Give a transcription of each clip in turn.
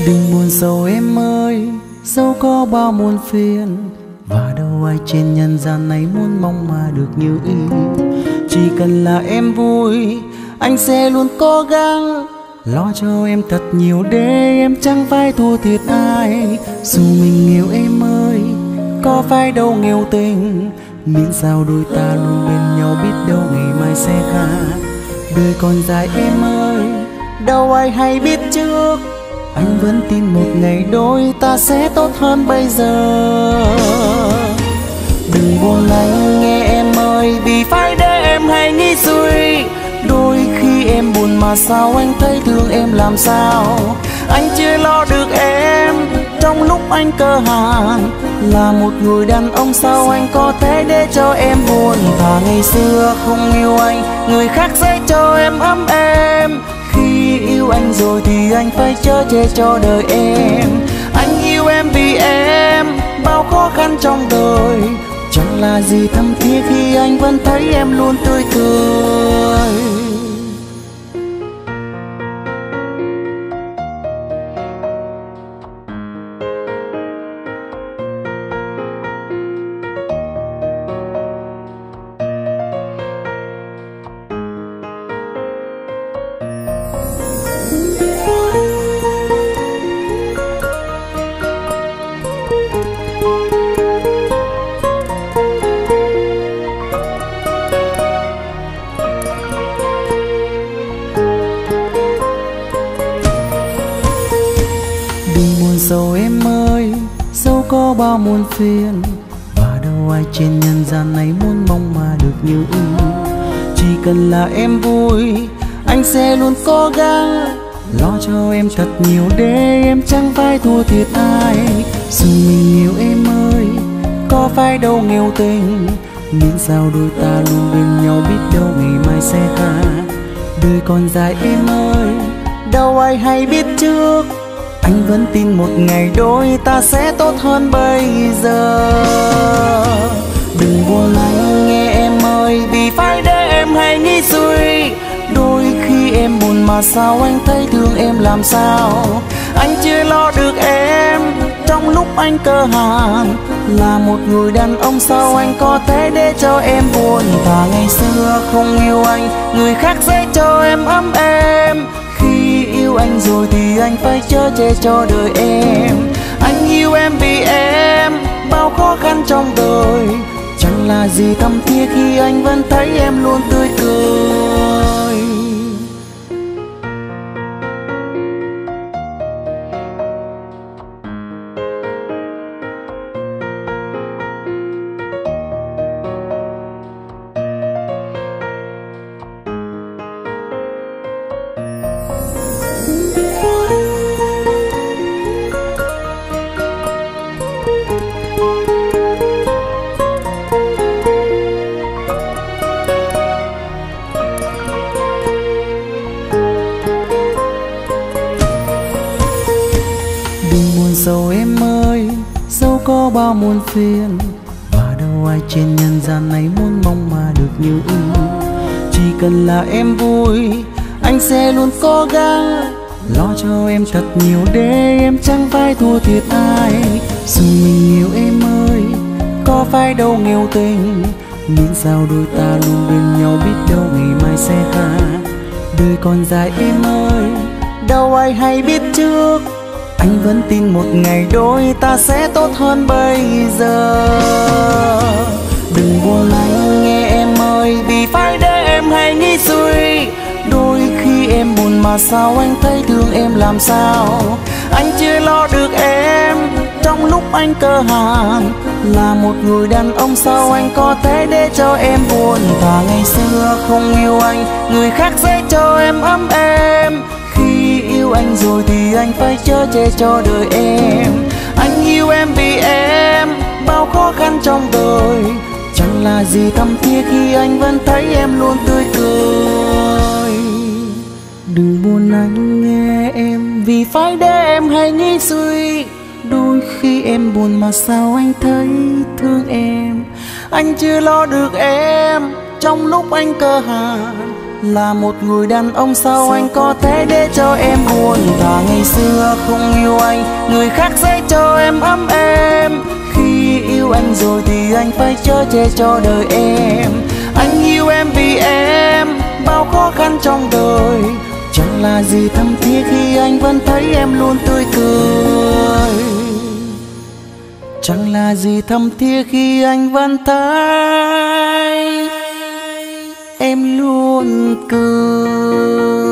Đừng buồn sầu em ơi, dẫu có bao muôn phiền, và đâu ai trên nhân gian này muốn mong mà được như ý. Chỉ cần là em vui, anh sẽ luôn cố gắng lo cho em thật nhiều để em chẳng phải thua thiệt ai. Dù mình nghèo em ơi, có phải đâu nghèo tình, miễn sao đôi ta luôn bên nhau, biết đâu ngày mai sẽ khác. Đời còn dài em ơi, đâu ai hay biết trước, anh vẫn tin một ngày đôi ta sẽ tốt hơn bây giờ. Đừng buồn anh nghe em ơi, vì phải để em hay nghĩ suy. Đôi khi em buồn mà sao anh thấy thương em làm sao. Anh chưa lo được em trong lúc anh cơ hàn, là một người đàn ông sao anh có thể để cho em buồn. Và ngày xưa không yêu anh, người khác sẽ cho em ấm êm. Khi yêu anh rồi thì anh phải chở che cho đời em. Anh yêu em vì em bao khó khăn trong đời, chẳng là gì thâm thiết khi anh vẫn thấy em luôn tươi cười. Dẫu em ơi, dẫu có bao muôn phiền, và đâu ai trên nhân gian này muốn mong mà được như ý. Chỉ cần là em vui, anh sẽ luôn cố gắng lo cho em thật nhiều để em chẳng phải thua thiệt ai. Dù mình yêu em ơi, có phải đâu nghèo tình, miễn sao đôi ta luôn bên nhau, biết đâu ngày mai sẽ khác. Đời còn dài em ơi, đâu ai hay biết trước, anh vẫn tin một ngày đôi ta sẽ tốt hơn bây giờ. Đừng buồn anh nghe em ơi, vì phải để em hay nghĩ suy. Đôi khi em buồn mà sao anh thấy thương em làm sao. Anh chưa lo được em trong lúc anh cơ hàn, là một người đàn ông sao anh có thể để cho em buồn. Và ngày xưa không yêu anh, người khác sẽ cho em ấm êm. Khi yêu anh rồi thì anh phải chở che cho đời em. Anh yêu em vì em bao khó khăn trong đời, chẳng là gì thâm thiết khi anh vẫn thấy em luôn tươi cười. Dẫu em ơi, dẫu có bao muôn phiền, và đâu ai trên nhân gian này muốn mong mà được như ý. Chỉ cần là em vui, anh sẽ luôn cố gắng lo cho em thật nhiều để em chẳng phải thua thiệt ai. Dù mình yêu em ơi, có phải đâu nghèo tình, miễn sao đôi ta luôn bên nhau, biết đâu ngày mai sẽ khác. Đời còn dài em ơi, đâu ai hay biết trước, anh vẫn tin một ngày đôi ta sẽ tốt hơn bây giờ. Đừng buồn anh nghe em ơi, vì phải để em hay nghĩ suy. Đôi khi em buồn mà sao anh thấy thương em làm sao. Anh chưa lo được em trong lúc anh cơ hàn, là một người đàn ông sao anh có thể để cho em buồn. Và ngày xưa không yêu anh, người khác sẽ cho em ấm êm. Khi yêu anh rồi thì anh phải chở che cho đời em. Anh yêu em vì em bao khó khăn trong đời, chẳng là gì thâm thiết khi anh vẫn thấy em luôn tươi cười. Đừng buồn anh nghe em, vì phải để em hay nghĩ suy. Đôi khi em buồn mà sao anh thấy thương em. Anh chưa lo được em trong lúc anh cơ hàn, Là một người đàn ông sao anh có thể để cho em buồn? Và ngày xưa không yêu anh, người khác sẽ cho em ấm êm. Khi yêu anh rồi thì anh phải chở che cho đời em. Anh yêu em vì em bao khó khăn trong đời. Chẳng là gì thâm thiết khi anh vẫn thấy em luôn tươi cười. Chẳng là gì thâm thiết khi anh vẫn thấy em luôn cười.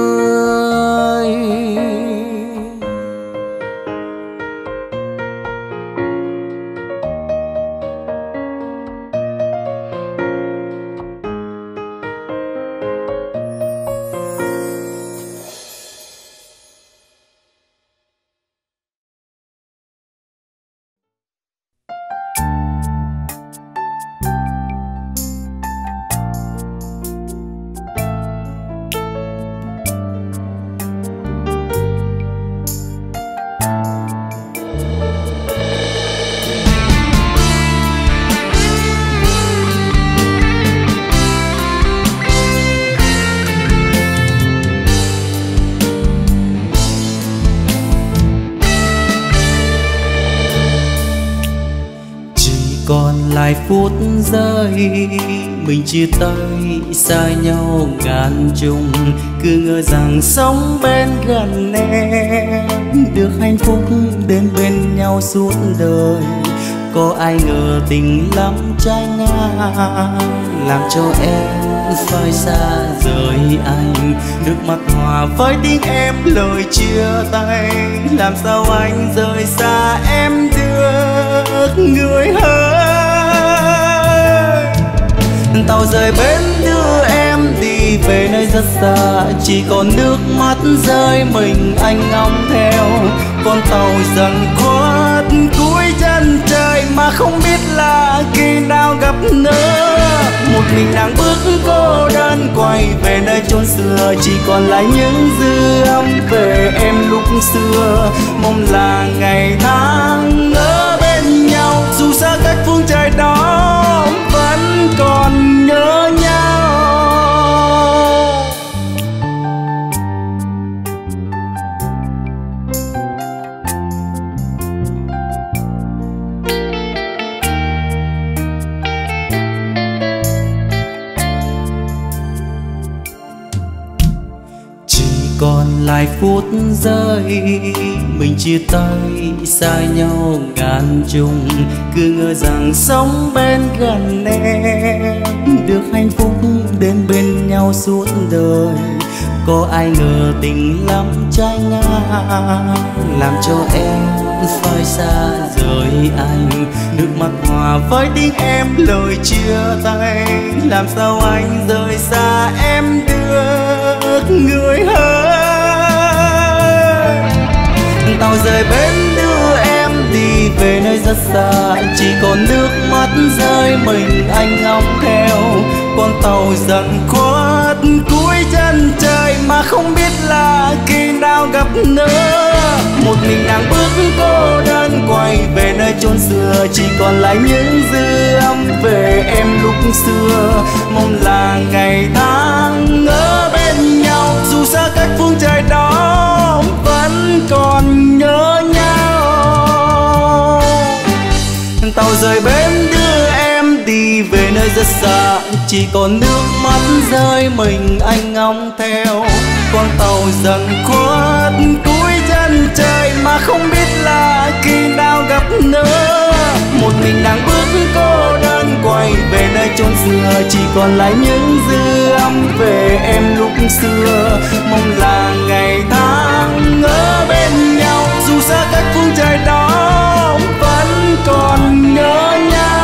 Còn lại phút giây mình chia tay xa nhau ngàn trùng, cứ ngờ rằng sống bên gần em được hạnh phúc đến bên nhau suốt đời. Có ai ngờ tình lắm trái ngang, làm cho em phải xa rời anh. Nước mắt hòa với tiếng em lời chia tay, làm sao anh rời xa em được người ơi. Tàu rời bến đưa em đi về nơi rất xa, chỉ còn nước mắt rơi mình anh ngóng theo. Con tàu dần khuất cuối chân trời mà không biết là khi nào gặp nữa. Một mình nàng bước cô đơn quay về nơi chốn xưa, chỉ còn lại những dư âm về em lúc xưa. Mong là ngày tháng ở bên nhau, dù xa cách phương trời đó vẫn còn nhớ nhau. Còn lại phút giây mình chia tay xa nhau ngàn trùng, cứ ngờ rằng sống bên gần em được hạnh phúc đến bên nhau suốt đời. Có ai ngờ tình lắm trái ngang, làm cho em phải xa rời anh. Nước mắt hòa với tiếng em lời chia tay, làm sao anh rời xa em được người ơi. Tàu rời bến đưa em đi về nơi rất xa, chỉ còn nước mắt rơi mình anh ngóng theo. Con tàu dần khuất cuối chân trời mà không biết là khi nào gặp nữa. Một mình nàng bước cô đơn quay về nơi chốn xưa, chỉ còn lại những dư âm về em lúc xưa. Mong là ngày tháng ở bên nhau, dù xa cách phương trời đó vẫn còn nhớ nhau. Tàu rời bến đưa em đi về nơi rất xa, chỉ còn nước mắt rơi mình anh ngóng theo. Con tàu dần khuất cuối chân trời mà không biết là khi nào gặp nữa. Một mình nàng bước cô đơn quay về nơi chốn xưa, chỉ còn lại những dư âm về em lúc xưa. Mong là ngày tháng ở bên nhau, dù xa cách phương trời đó vẫn còn nhớ nhau.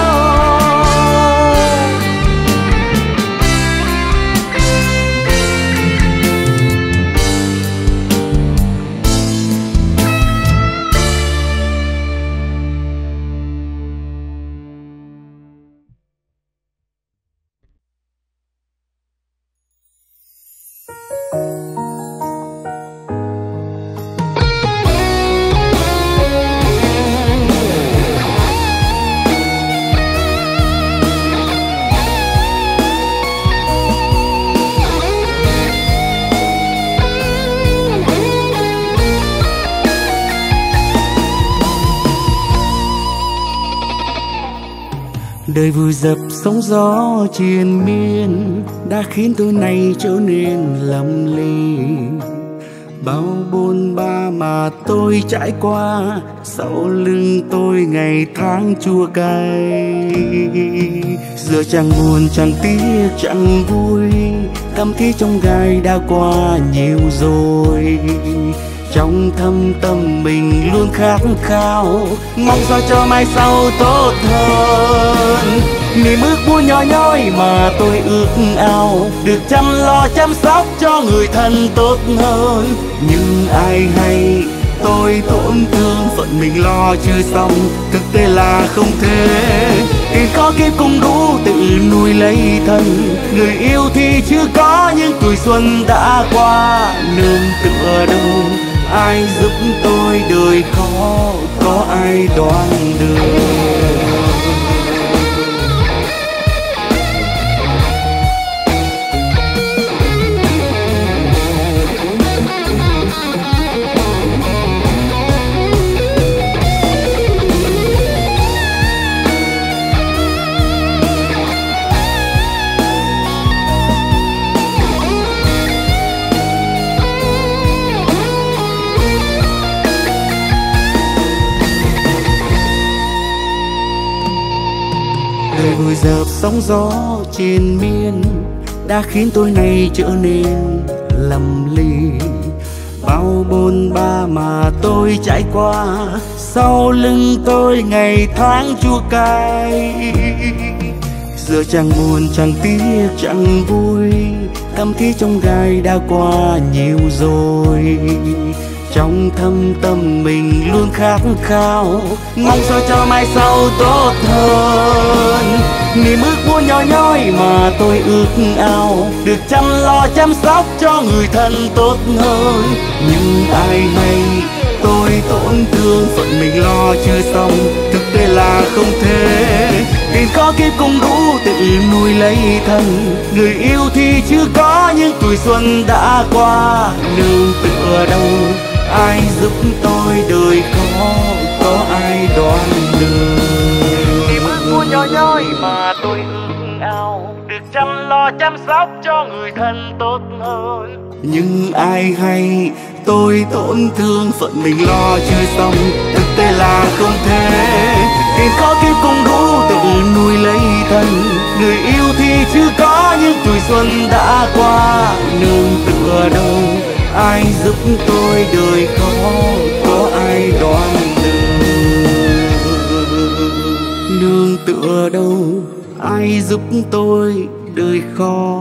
Đời vùi dập sóng gió triền miên đã khiến tôi nay trở nên lầm ly. Bao bôn ba mà tôi trải qua, sau lưng tôi ngày tháng chua cay. Giờ chẳng buồn chẳng tiếc chẳng vui, cảm thấy trong gai đã qua nhiều rồi. Trong thâm tâm mình luôn khát khao, mong sao cho mai sau tốt hơn. Niềm ước muốn nhỏ nhói mà tôi ước ao, được chăm lo chăm sóc cho người thân tốt hơn. Nhưng ai hay tôi tổn thương, phận mình lo chưa xong, thực tế là không thể. Tiền có kiếp cũng đủ tự nuôi lấy thân, người yêu thì chưa có nhưng tuổi xuân đã qua. Nương tựa đâu ai giúp tôi đời khó, có ai đoán được. Đời vùi dập sóng gió triền miên đã khiến tôi nay trở nên lầm ly. Bao bôn ba mà tôi trải qua, sau lưng tôi ngày tháng chua cay. Giờ chẳng buồn chẳng tiếc chẳng vui, cảm thấy trong gai đã qua nhiều rồi. Trong thâm tâm mình luôn khát khao, mong sao cho mai sau tốt hơn. Niềm ước muốn nhỏ nhói mà tôi ước ao, được chăm lo chăm sóc cho người thân tốt hơn. Nhưng ai hay tôi tổn thương, phận mình lo chưa xong, thực tế là không thể. Tiền có kiếp cũng đủ tự nuôi lấy thân, người yêu thì chưa có nhưng tuổi xuân đã qua. Nương tựa đâu ai giúp tôi đời khó, có ai đoán được. Niềm ước muốn nhỏ nhói mà tôi ước ao, được chăm lo chăm sóc cho người thân tốt hơn. Nhưng ai hay tôi tổn thương, phận mình lo chưa xong, thực tế là không thể. Tiền có kiếp cũng đủ tự nuôi lấy thân, người yêu thì chưa có nhưng tuổi xuân đã qua. Nương tựa đâu ai giúp tôi đời khó, có ai đoán được. Nương tựa đâu ai giúp tôi đời khó,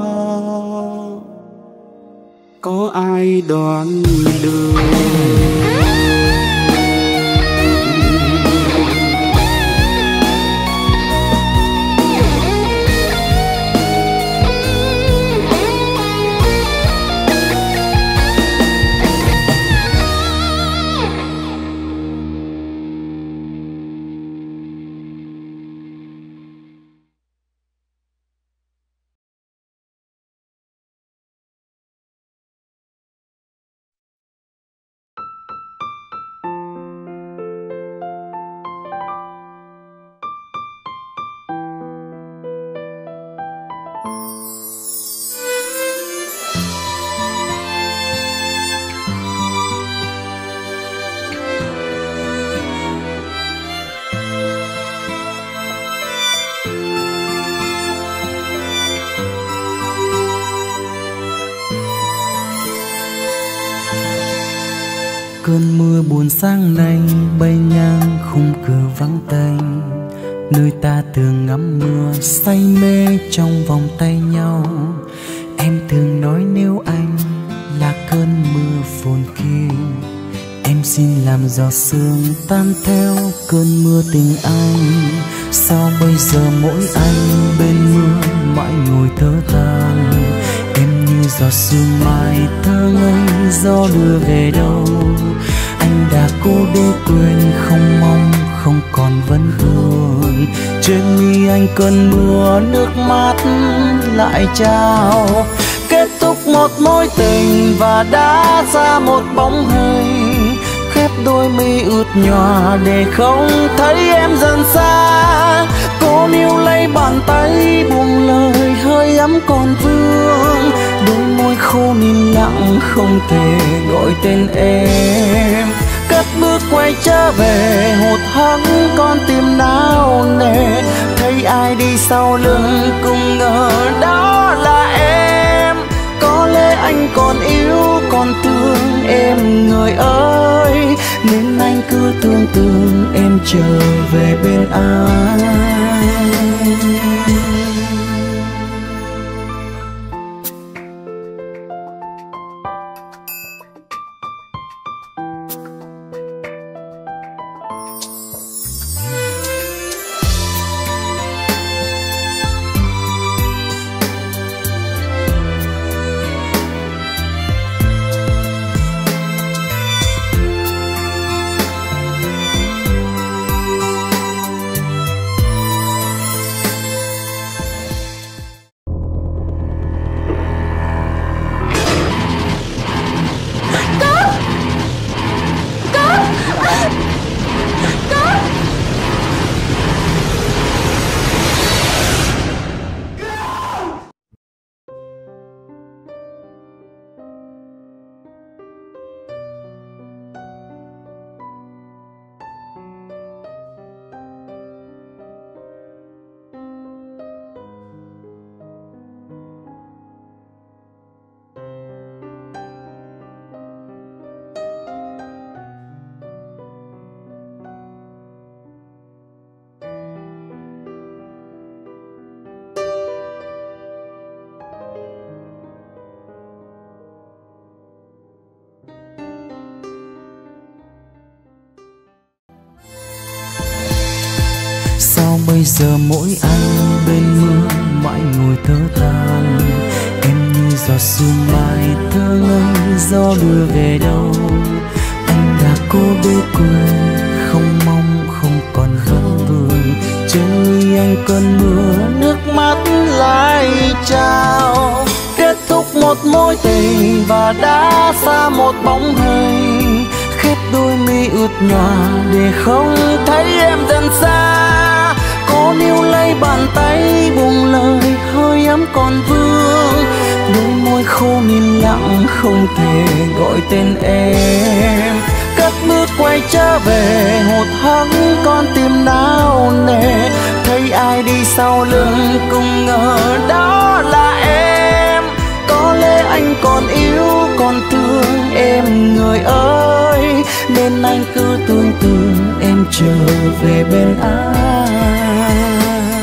có ai đoán được. Cơn mưa buồn sáng nay bay ngang khung cửa vắng tanh, nơi ta thường ngắm mưa say mê trong vòng tay nhau. Em thường nói nếu anh là cơn mưa phồn kia, em xin làm giọt sương tan theo cơn mưa tình anh. Sao bây giờ mỗi anh bên mưa mãi ngồi thở than, em như giọt sương mai thơ ngây gió đưa về đâu. Anh đã cố để quên không mong không còn vẫn thương, trên mi anh cơn mưa nước mắt lại trao. Kết thúc một mối tình và đã ra một bóng hình, khép đôi mi ướt nhòa để không thấy em dần xa. Cô níu lấy bàn tay buông lời hơi ấm còn vương, đôi môi khô nín lặng không thể gọi tên em. Cất bước quay trở về hụt hẫng con tim nao nề, thấy ai đi sau lưng cũng ngờ đó là em. Có lẽ anh còn yêu còn thương em người ơi, nên anh cứ tưởng tượng em trở về bên anh. Sao bây giờ mỗi anh bên mưa mãi ngồi thở than, em như giọt sương mai thơ ngây gió đưa về đâu. Anh đã cố để quên không mong không còn vấn vương, trời anh cơn mưa nước mắt lại trao. Kết thúc một mối tình và đã xa một bóng hình, khép đôi mi ướt nhòa để không thấy em dần xa. Cô níu lấy bàn tay buông lời hơi ấm còn vương, đôi môi khô nín lặng không thể gọi tên em. Cất bước quay trở về hụt hẫng con tim nao nề, thấy ai đi sau lưng cũng ngờ đó là em. Có lẽ anh còn yêu còn thương em người ơi, nên anh cứ tưởng tượng em trở về bên anh.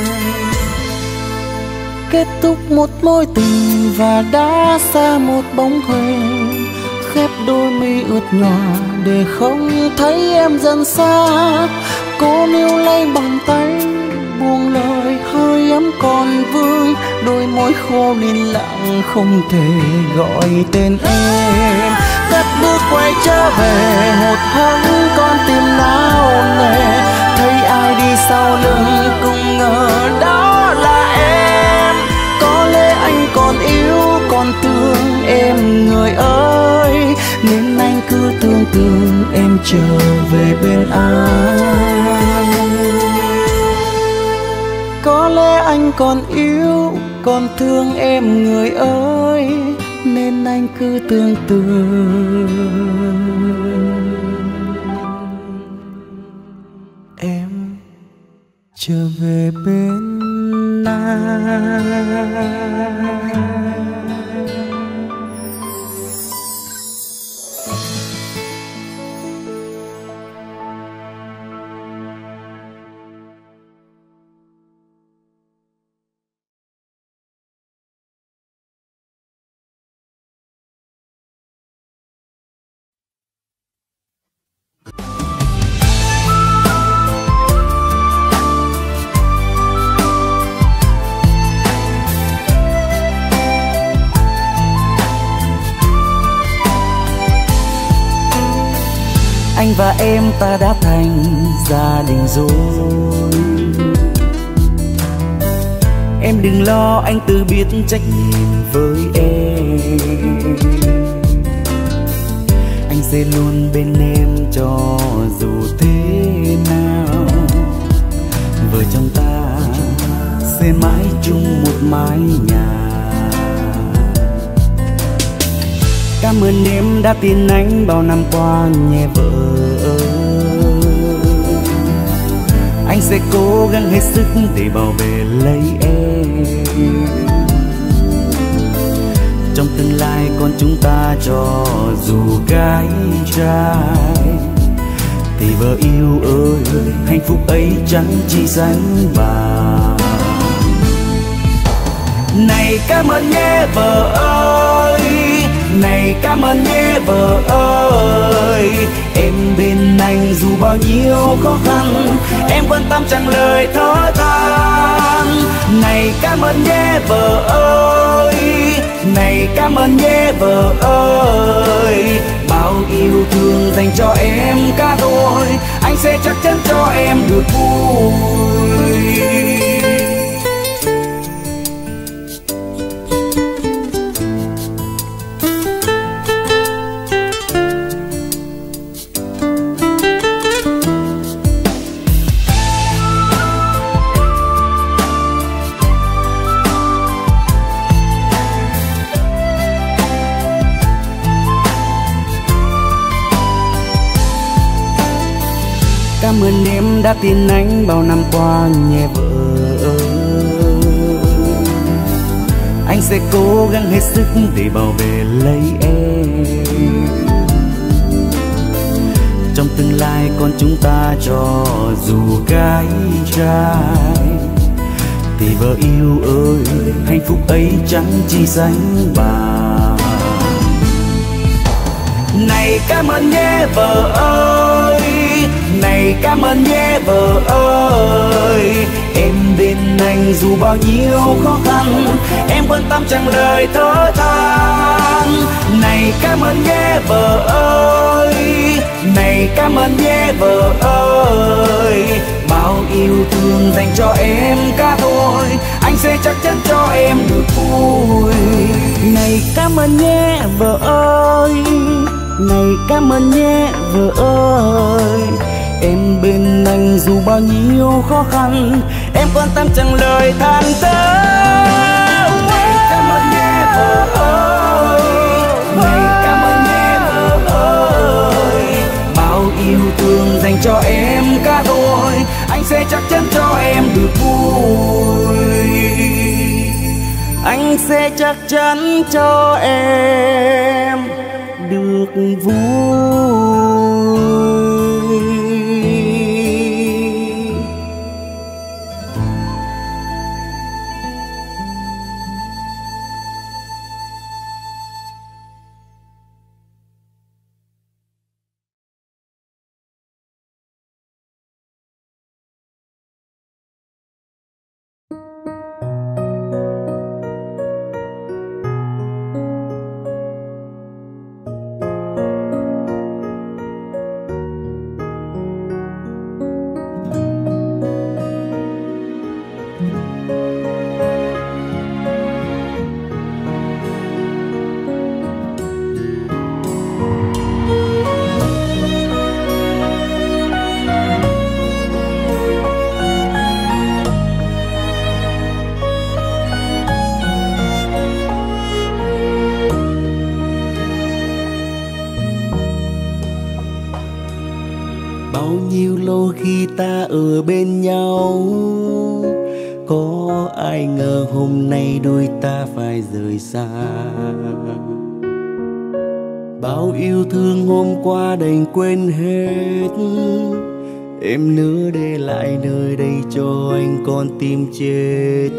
Kết thúc một mối tình và đã xa một bóng hình, khép đôi mi ướt nhòa để không thấy em dần xa. Cô níu lấy bàn tay buông lời hơi ấm còn vương, đôi môi khô nín lặng không thể gọi tên em. Cất bước quay trở về hụt hẫng con tim nao nề, thấy ai đi sau lưng cũng ngờ đó là em. Có lẽ anh còn yêu còn thương em người ơi, nên anh cứ tưởng tượng em trở về bên anh. Có lẽ anh còn yêu còn thương em người ơi, nên anh cứ tưởng tượng em trở về bên anh. Anh và em ta đã thành gia đình rồi. Em đừng lo, anh tự biết trách nhiệm với em. Anh sẽ luôn bên em cho dù thế nào. Vợ chồng ta sẽ mãi chung một mái nhà. Cảm ơn em đã tin anh bao năm qua nhé vợ ơi. Anh sẽ cố gắng hết sức để bảo vệ lấy em. Trong tương lai con chúng ta cho dù gái trai, thì vợ yêu ơi, hạnh phúc ấy chẳng chỉ sánh bằng. Này cảm ơn nhé vợ ơi, này cảm ơn nhé vợ ơi. Em bên anh dù bao nhiêu khó khăn, em quan tâm chẳng lời thở than. Này cảm ơn nhé vợ ơi, này cảm ơn nhé vợ ơi. Bao yêu thương dành cho em cả đôi, anh sẽ chắc chắn cho em được vui. Cảm ơn em đã tin anh bao năm qua nhé vợ ơi. Anh sẽ cố gắng hết sức để bảo vệ lấy em. Trong tương lai con chúng ta cho dù gái trai, thì vợ yêu ơi, hạnh phúc ấy chẳng chỉ sánh bằng. Này cảm ơn nhé vợ ơi, này cảm ơn nhé vợ ơi. Em bên anh dù bao nhiêu khó khăn, em quan tâm chẳng lời thở than. Này cảm ơn nhé vợ ơi, này cảm ơn nhé vợ ơi. Bao yêu thương dành cho em cả thôi, anh sẽ chắc chắn cho em được vui. Này cảm ơn nhé vợ ơi, này cảm ơn nhé vợ ơi. Em bên anh dù bao nhiêu khó khăn, em quan tâm chẳng lời than thở. Này cảm ơn nhé vợ ơi, này cảm ơn nhé vợ ơi. Bao yêu thương dành cho em cả đôi, anh sẽ chắc chắn cho em được vui. Anh sẽ chắc chắn cho em được vui. Bao nhiêu lâu khi ta ở bên nhau, có ai ngờ hôm nay đôi ta phải rời xa. Bao yêu thương hôm qua đành quên hết, em nỡ để lại nơi đây cho anh con tim chết.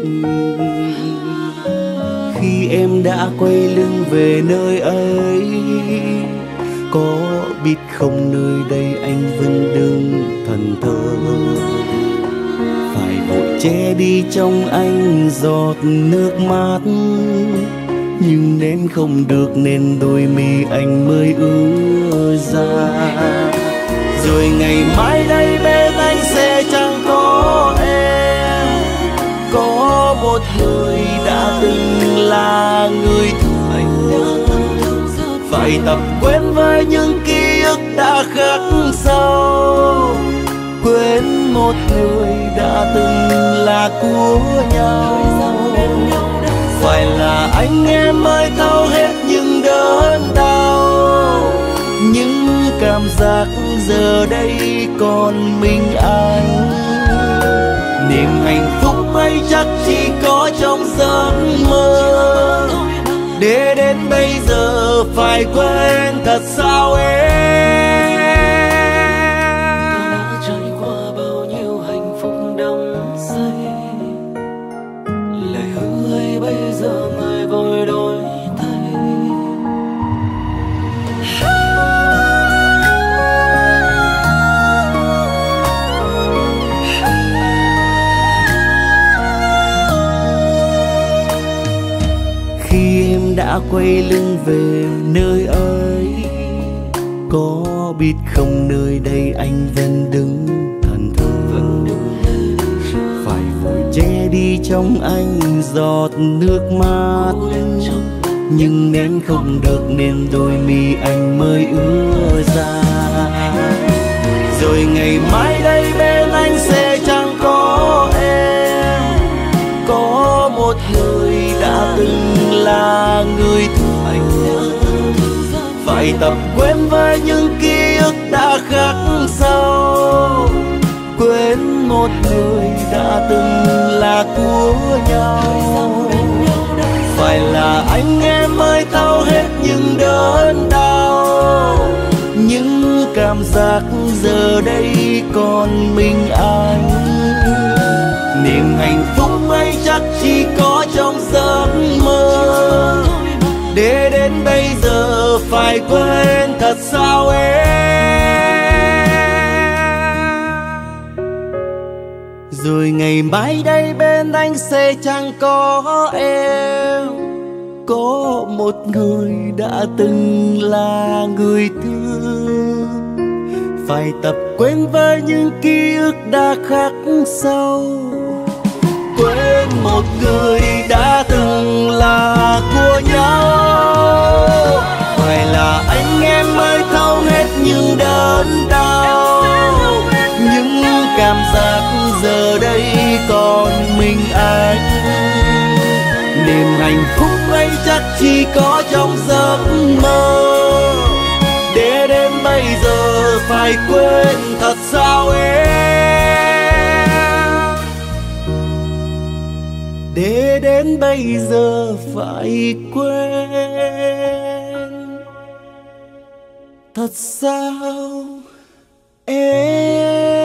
Khi em đã quay lưng về nơi ấy, có biết không nơi đây anh vẫn đứng thần thờ. Phải vội che đi trong anh giọt nước mắt, nhưng nén không được nên đôi mi anh mới ứa ra. Rồi ngày mai đây bên anh sẽ chẳng có em, có một người đã từng là người thương. Phải tập quen với những ký ức đã khắc sâu, quên một người đã đã từng là của nhau. Phải là anh em mới thấu hết những đớn đau, những cảm giác giờ đây còn mình anh. Niềm hạnh phúc ấy chắc chỉ có trong giấc mơ, để đến bây giờ phải quên thật sao em. Ta đã trải qua bao nhiêu hạnh phúc đắm say, lời hứa ấy bây giờ người vội đổi thay. Khi em đã quay lưng về nơi ấy, có biết không nơi đây anh vẫn đứng thẫn thờ, phải vội che đi trong anh giọt nước mắt. Nhưng nén không được nên đôi mi anh mới ứa ra. Rồi ngày mai đây bên anh sẽ chẳng có em, có một người đã từng là người thương anh. Phải tập quên với những ký ức đã khắc sâu, quên một người đã từng là của nhau. Phải là anh em mới thấu hết những đớn đau, những cảm giác giờ đây còn mình anh. Niềm hạnh phúc ấy chắc chỉ có trong giấc mơ, để đến bây giờ phải quên thật sao em. Rồi ngày mai đây bên anh sẽ chẳng có em, có một người đã từng là người thương. Phải tập quên với những ký ức đã khắc sâu, quên một người đã từng là của nhau. Phải là anh em mới thấu hết những đớn đau, những cảm giác giờ đây còn mình anh. Niềm hạnh phúc ấy chắc chỉ có trong giấc mơ, để đến bây giờ phải quên thật sao em. Để đến bây giờ phải quên thật sao em.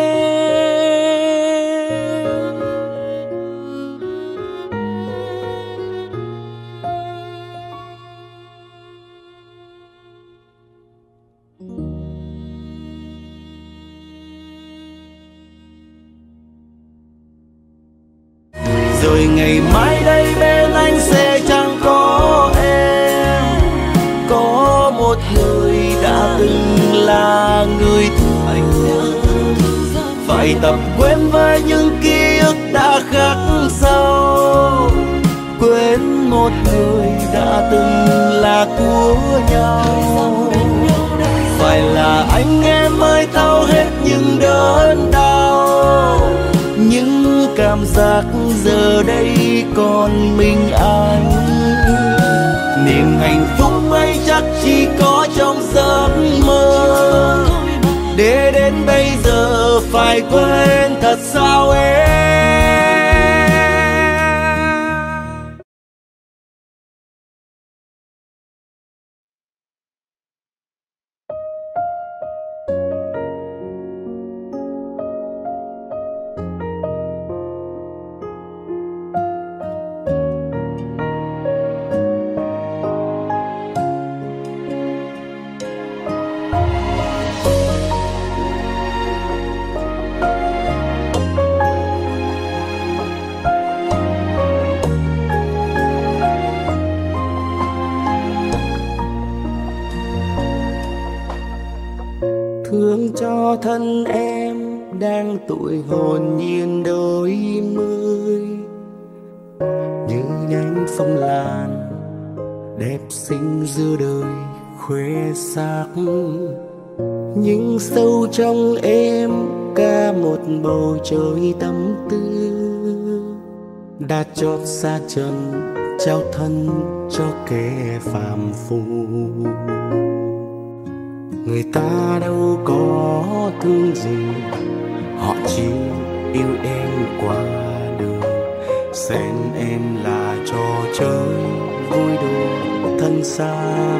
Rồi ngày mai đây bên anh sẽ chẳng có em, có một người đã từng là người thương anh. Phải tập quên với những ký ức đã khắc sâu, quên một người đã từng là của nhau. Phải là anh em mới thấu hết những đớn đau, những cảm giác giờ đây còn mình anh. Niềm hạnh phúc ấy chắc chỉ có trong giấc mơ, để đến bây giờ phải quên thật sao em. Thương cho thân em đang tuổi hồn nhiên đôi mươi, như nhánh phong lan đẹp xinh giữa đời khoe sắc. nhưng sâu trong em cả một bầu trời tâm tư đã chót xa trần trao thân cho kẻ phàm phu. Người ta đâu có thương gì, họ chỉ yêu em qua đường, xem em là trò chơi vui đùa thân xác.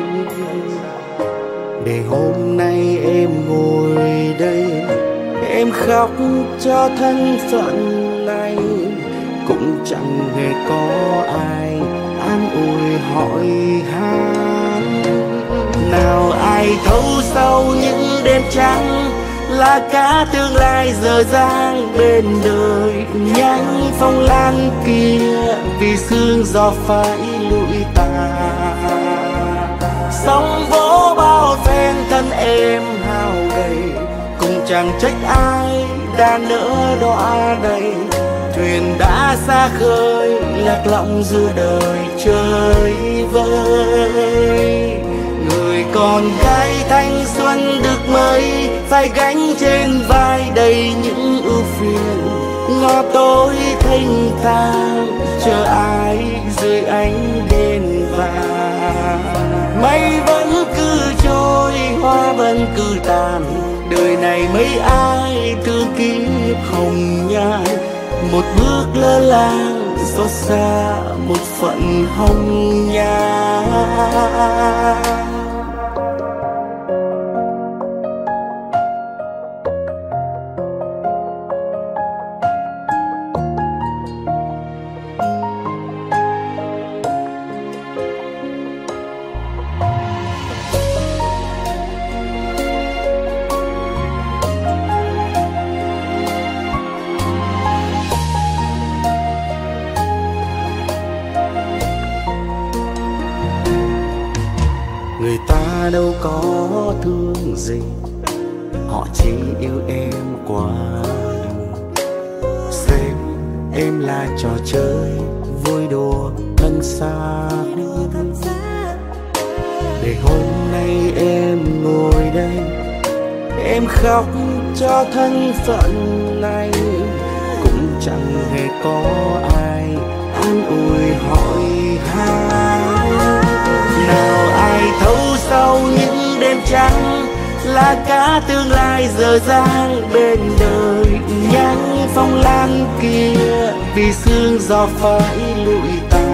Để hôm nay em ngồi đây, em khóc cho thân phận này, cũng chẳng hề có ai an ủi hỏi han. Nào ai thấu sau những đêm trắng là cả tương lai dở dang bên đời, nhánh phong lan kia vì sương gió phải lụi tàn. Sóng vỗ bao phen thân em hao gầy, cũng chẳng trách ai đã nỡ đọa đầy. Thuyền đã xa khơi lạc lõng giữa đời chơi vơi. Người con gái thanh xuân được mấy, phải gánh trên vai đầy những ưu phiền. Ngõ tối thênh thang chờ ai dưới ánh đèn vàng. Mây vẫn cứ trôi, hoa vẫn cứ tàn, đời này mấy ai thương kiếp hồng nhan. Một bước lơ làng xót xa một phận hồng nhan. Người ta đâu có thương gì, họ chỉ yêu em qua đường, xem em là trò chơi vui đùa thân xác. Để hôm nay em ngồi đây, em khóc cho thân phận này, cũng chẳng hề có ai an ủi hỏi han. Nào ai thấu sau những đêm trắng là cả tương lai dở dang bên đời, nhánh phong lan kia vì sương gió phải lụi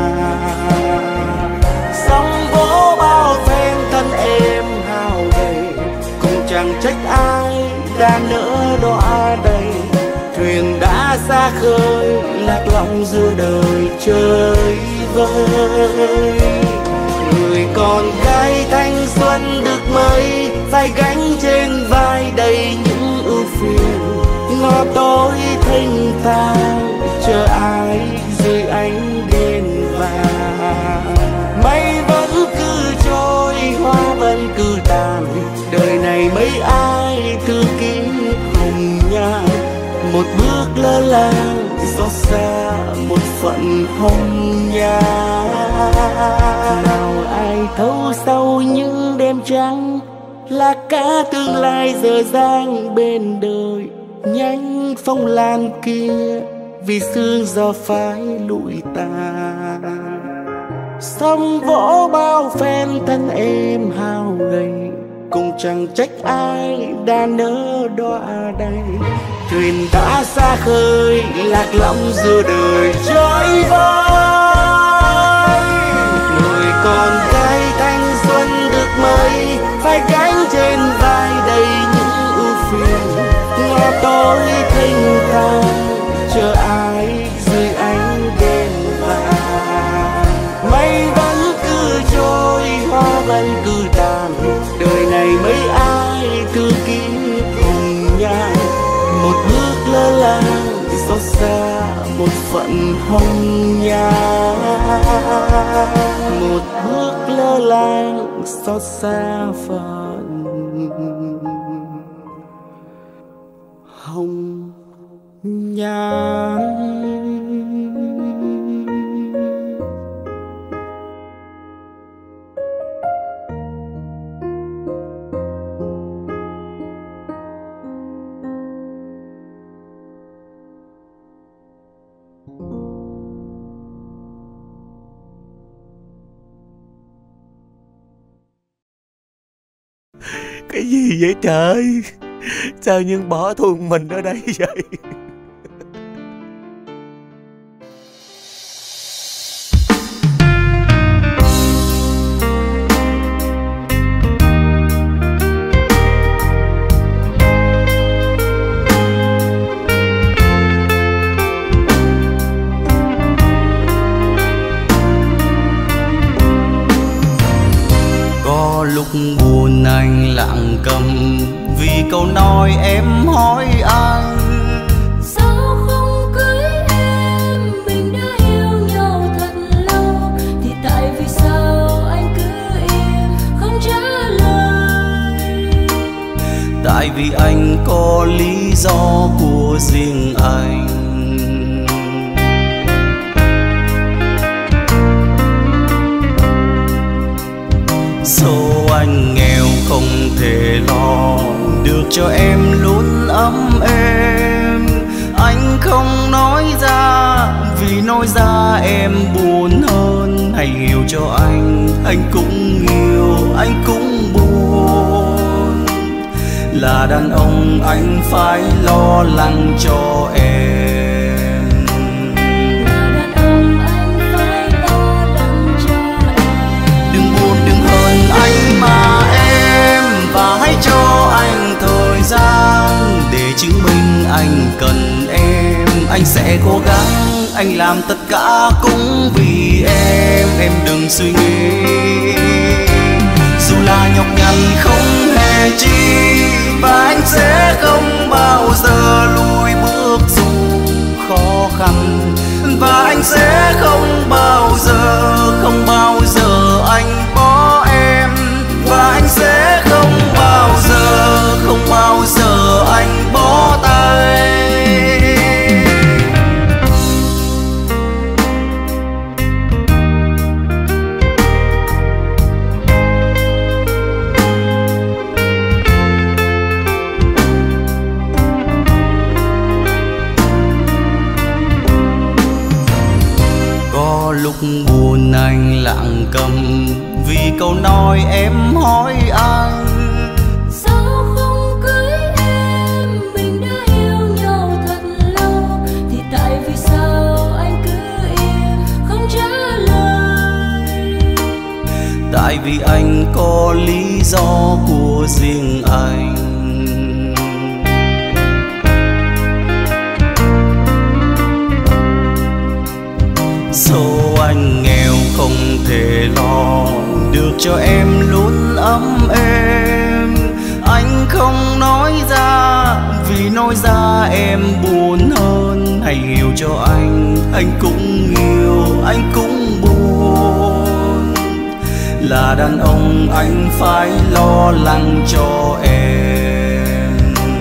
tàn. Sóng vỗ bao phen thân em hao gầy, cũng chẳng trách ai đã nỡ đọa đầy. Thuyền đã xa khơi lạc lõng giữa đời chơi vơi. Người con gái thanh xuân được mấy, phải gánh trên vai đầy những ưu phiền. Ngõ tối thênh thang chờ ai dưới ánh đèn vàng. Mây vẫn cứ trôi, hoa vẫn cứ tàn, đời này mấy ai thương kiếp hồng nhan. Một bước lơ làng xót xa một phận hồng nhan. Nào ai thấu sau những đêm trắng là cả tương lai dở dang bên đời, nhánh phong lan kia vì sương gió phải lụi tàn. Sóng vỗ bao phen thân em hao gầy, cũng chẳng trách ai đã nỡ đọa đầy. Thuyền đã xa khơi lạc lõng giữa đời trôi vơi. Người con gái thanh xuân được mấy, phải gánh trên vai đầy những ưu phiền. Ngõ tối thênh thang chờ ai dưới ánh đèn vàng. Mây vẫn cứ trôi, hoa vẫn cứ tàn, đời này mấy ai thương kiếp hồng nhan. Một bước lơ làng xót xa một phận hồng nhan. Một bước lơ làng xót xa phận hồng nhan. Cái gì vậy trời? Sao Nhân bỏ thôi mình ở đây vậy? Có lúc buồn anh lặng câm vì câu nói em hỏi anh: sao không cưới em, mình đã yêu nhau thật lâu, thì tại vì sao anh cứ im không trả lời? Tại vì anh có lý do của riêng anh. Số anh nghèo không thể lo được cho em luôn ấm êm. Anh không nói ra vì nói ra em buồn hơn. Hãy hiểu cho anh cũng yêu, anh cũng buồn. Là đàn ông anh phải lo lắng cho em. Anh mà em, và hãy cho anh thời gian để chứng minh anh cần em. Anh sẽ cố gắng, anh làm tất cả cũng vì em đừng suy nghĩ. Dù là nhọc nhằn không hề chi, và anh sẽ không bao giờ lùi bước dù khó khăn. Và anh sẽ không bao giờ anh bỏ em. Và anh sẽ không bao giờ anh bỏ tay. Có lúc buồn anh lặng câm vì câu nói em hỏi anh: sao không cưới em, mình đã yêu nhau thật lâu, thì tại vì sao anh cứ im không trả lời? Tại vì anh có lý do của riêng anh. Số anh nghèo không thể lo được cho em luôn ấm êm. Anh không nói ra vì nói ra em buồn hơn. Hãy hiểu cho anh cũng yêu, anh cũng buồn. Là đàn ông anh phải lo lắng cho em.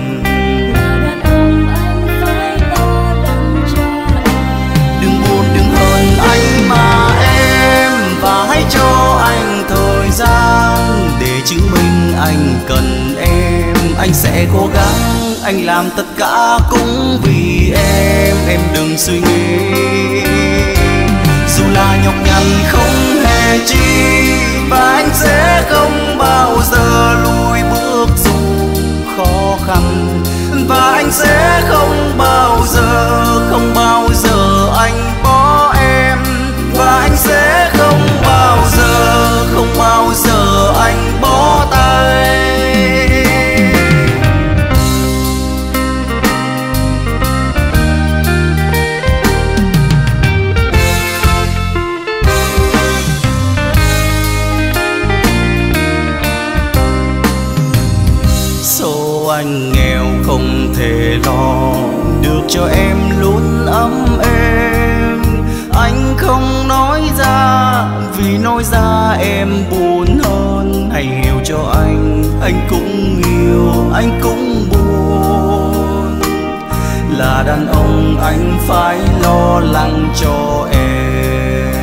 Đừng buồn đừng hờn anh mà em, và hãy cho anh thời gian để chứng minh anh cần em. Anh sẽ cố gắng, anh làm tất cả cũng vì em đừng suy nghĩ. Dù là nhọc nhằn không hề chi, và anh sẽ không bao giờ lùi bước dù khó khăn. Và anh sẽ không bao giờ anh bỏ em. Và anh sẽ không bao giờ anh bỏ tay. Số anh nghèo không thể lo được cho em luôn ấm êm. Anh không nói ra vì nói ra em buồn hơn. Hãy hiểu cho anh cũng yêu, anh cũng buồn. Là đàn ông anh phải lo lắng cho em.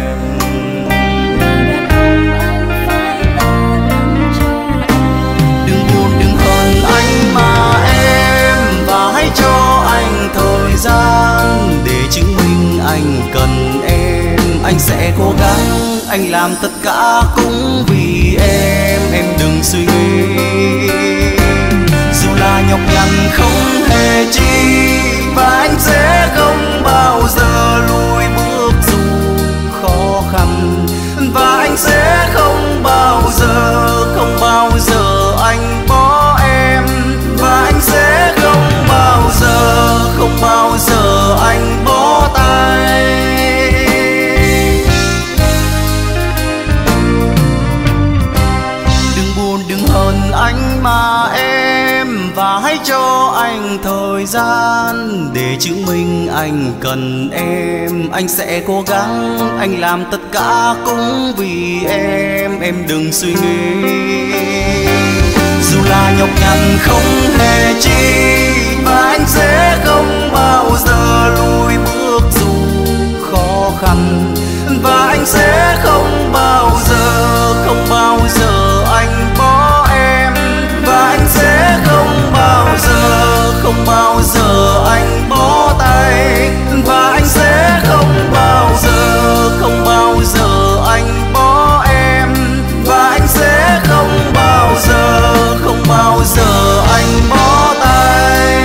Đừng buồn đừng hờn anh mà em, và hãy cho anh thời gian để chứng minh anh cần em. Anh sẽ cố gắng, anh làm tất cả cũng vì em em đừng suy nghĩ. Dù là nhọc nhằn không hề chi, và anh sẽ không bao giờ lùi bước dù khó khăn. Và anh sẽ không bao giờ anh bỏ em. Và anh sẽ không bao giờ anh bỏ tay. Đừng buồn đừng hờn anh mà em, và hãy cho anh thời gian để chứng minh anh cần em. Anh sẽ cố gắng, anh làm tất cả cũng vì em đừng suy nghĩ. Dù là nhọc nhằn không hề chi, và anh sẽ không bao giờ lùi bước dù khó khăn. Và anh sẽ không bao giờ anh bỏ em. Và anh sẽ không bao giờ anh bỏ tay. Và anh sẽ không bao giờ anh bỏ em. Và anh sẽ không bao giờ anh bỏ tay.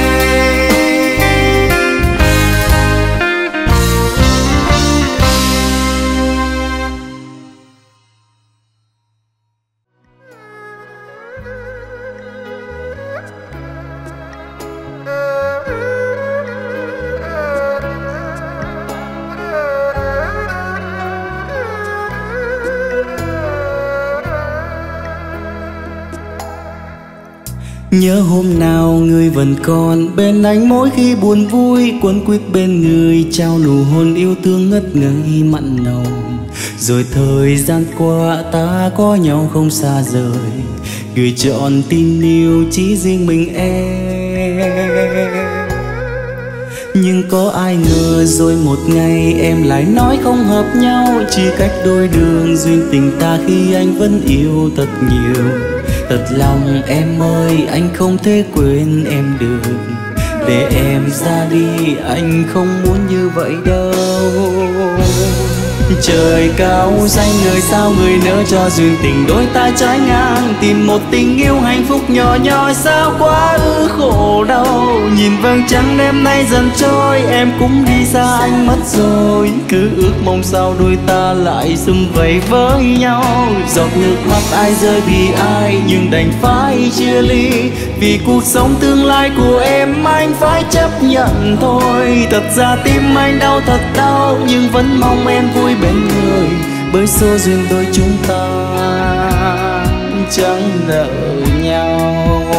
Nhớ hôm nào người vẫn còn bên anh, mỗi khi buồn vui quấn quýt bên người, trao nụ hôn yêu thương ngất ngây mặn nồng. Rồi thời gian qua ta có nhau không xa rời, gửi trọn tin yêu chỉ riêng mình em. Nhưng có ai ngờ rồi một ngày em lại nói không hợp nhau, chỉ cách đôi đường duyên tình ta khi anh vẫn yêu thật nhiều. Thật lòng em ơi, anh không thể quên em được. Để em ra đi, anh không muốn như vậy đâu. Trời cao xanh người sao người nỡ cho duyên tình đôi ta trái ngang, tìm một tình yêu hạnh phúc nhỏ nhỏ sao quá ư khổ đau. Nhìn vầng trăng đêm nay dần trôi, em cũng đi xa anh mất rồi. Cứ ước mong sao đôi ta lại sum vầy với nhau. Giọt nước mắt ai rơi vì ai, nhưng đành phải chia ly. Vì cuộc sống tương lai của em anh phải chấp nhận thôi. Thật ra tim anh đau thật đau, nhưng vẫn mong em vui bên người. Bởi số duyên đôi chúng ta chẳng nợ nhau.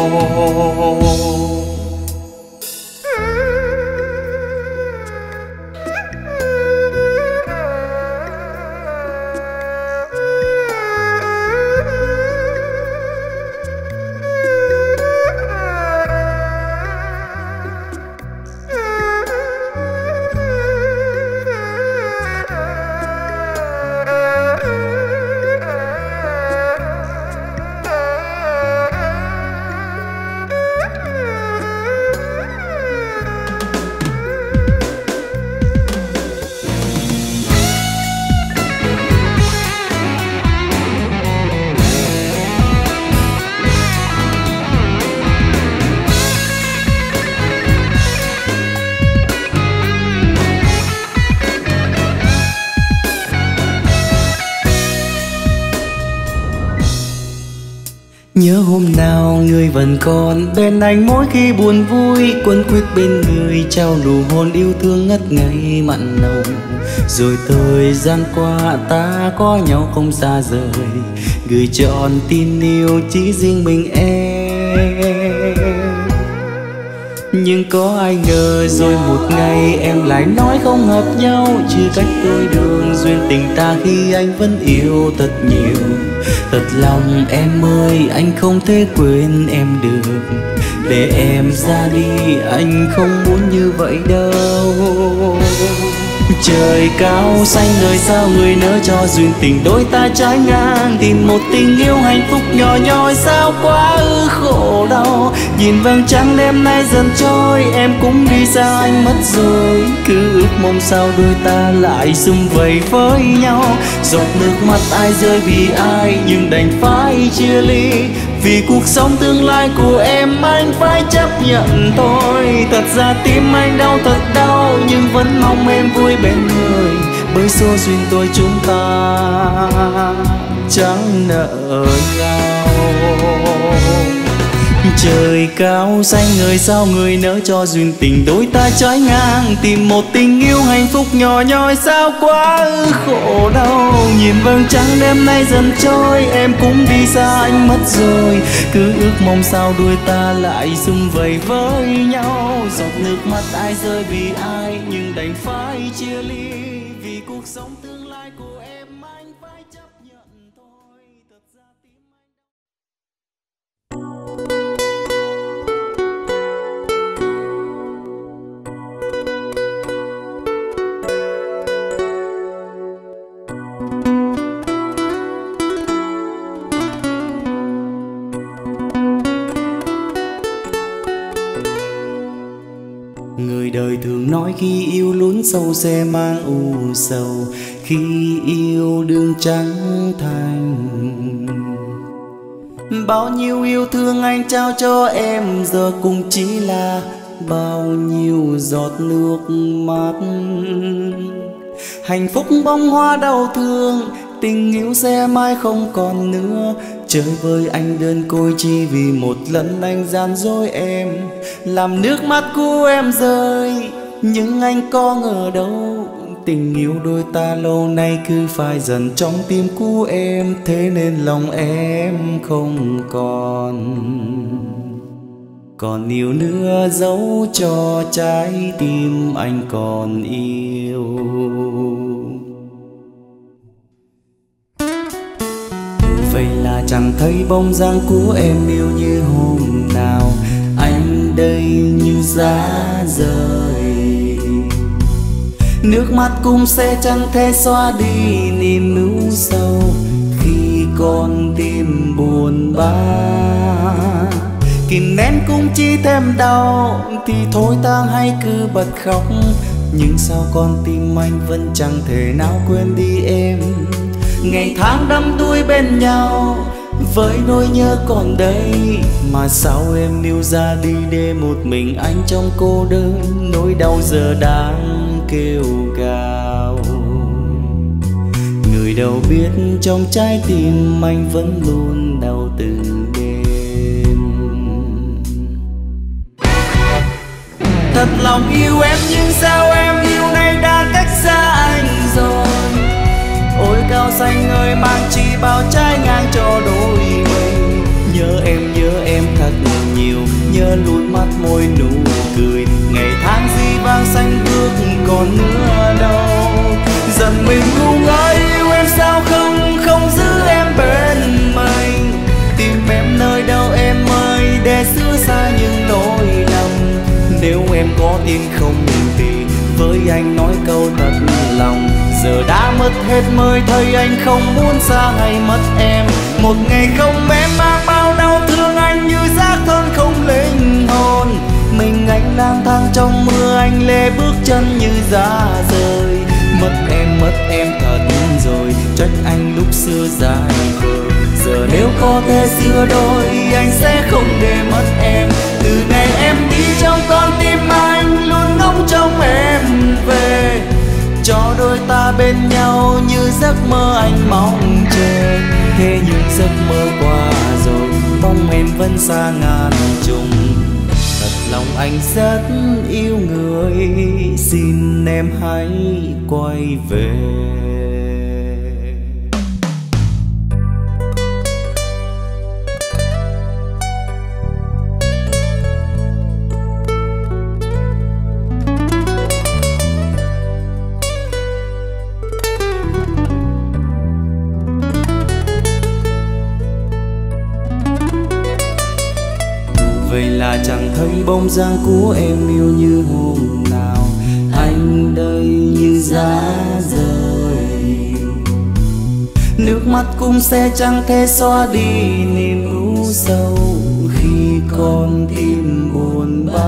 Nhớ hôm nào người vẫn còn bên anh, mỗi khi buồn vui quấn quýt bên người, trao nụ hôn yêu thương ngất ngây mặn nồng. Rồi thời gian qua ta có nhau không xa rời, gửi trọn tin yêu chỉ riêng mình em. Nhưng có ai ngờ rồi một ngày em lại nói không hợp nhau, chia cách đôi đường duyên tình ta khi anh vẫn yêu thật nhiều. Thật lòng em ơi, anh không thể quên em được. Để em ra đi, anh không muốn như vậy đâu. Trời cao xanh người sao người nỡ cho duyên tình đôi ta trái ngang, tìm một tình yêu hạnh phúc nhỏ nhoi sao quá khổ đau. Nhìn vầng trăng đêm nay dần trôi, em cũng đi xa anh mất rồi, cứ ước mong sao đôi ta lại sum vầy với nhau. Giọt nước mắt ai rơi vì ai nhưng đành phải chia ly, vì cuộc sống tương lai của em anh phải chấp nhận thôi. Thật ra tim anh đau thật đau nhưng vẫn mong em vui bên người, bởi số duyên đôi chúng ta chẳng nợ nhau. Trời cao xanh người sao người nỡ cho duyên tình đôi ta trái ngang, tìm một tình yêu hạnh phúc nhỏ nhoi sao quá khổ đau. Nhìn vầng trăng đêm nay dần trôi, em cũng đi xa anh mất rồi, cứ ước mong sao đôi ta lại sum vầy với nhau. Giọt nước mắt ai rơi vì ai nhưng đành phải chia ly, vì cuộc sống tương lai của em anh phải chấp nhận thôi. Thật ra tim người đời thường nói khi yêu lún sâu sẽ mang u sầu, khi yêu đương trắng thành. Bao nhiêu yêu thương anh trao cho em giờ cũng chỉ là bao nhiêu giọt nước mắt. Hạnh phúc bông hoa đau thương, tình yêu sẽ mãi không còn nữa. Chơi với anh đơn côi chỉ vì một lần anh gian dối em, làm nước mắt của em rơi. Nhưng anh có ngờ đâu, tình yêu đôi ta lâu nay cứ phai dần trong tim của em, thế nên lòng em không còn yêu nữa, dẫu cho trái tim anh còn yêu. Vậy là chẳng thấy bóng dáng của em yêu như hôm nào, anh đây như giá rời. Nước mắt cũng sẽ chẳng thể xóa đi niềm ưu sầu, khi con tim buồn bã. Kìm nén cũng chỉ thêm đau, thì thôi ta hãy cứ bật khóc. Nhưng sao con tim anh vẫn chẳng thể nào quên đi em. Ngày tháng đắm đuối bên nhau, với nỗi nhớ còn đây, mà sao em yêu ra đi để một mình anh trong cô đơn. Nỗi đau giờ đang kêu gào, người đâu biết trong trái tim anh vẫn luôn đau từng đêm. Thật lòng yêu em nhưng sao em yêu nay đã cách xa anh rồi. Ôi cao xanh ơi mang chi bao trái ngang cho đôi mình. Nhớ em thật nhiều, nhớ luôn mắt môi nụ cười. Ngày tháng di vang xanh bước còn nữa đâu. Dần mình ngu ngơ yêu em sao không giữ em bên mình. Tìm em nơi đâu em ơi để xưa xa những nỗi lầm. Nếu em có tin không thì với anh nói câu thật lòng. Giờ đã mất hết mới thấy anh không muốn xa hay mất em. Một ngày không em mang bao đau thương anh như xác thân không linh hồn. Mình anh lang thang trong mưa anh lê bước chân như giá rời. Mất em thật rồi, trách anh lúc xưa dài vời. Giờ nếu có thể sửa đổi anh sẽ không để mất em. Từ ngày em đi trong con tim anh luôn ngóng trông em về. Cho đôi ta bên nhau như giấc mơ anh mong chờ. Thế nhưng giấc mơ qua rồi, bóng em vẫn xa ngàn trùng. Thật lòng anh rất yêu người, xin em hãy quay về. Vậy là chẳng thấy bóng dáng của em yêu như hôm nào. Anh đây như giá rời. Nước mắt cũng sẽ chẳng thể xóa đi niềm u sầu khi con tim buồn bã.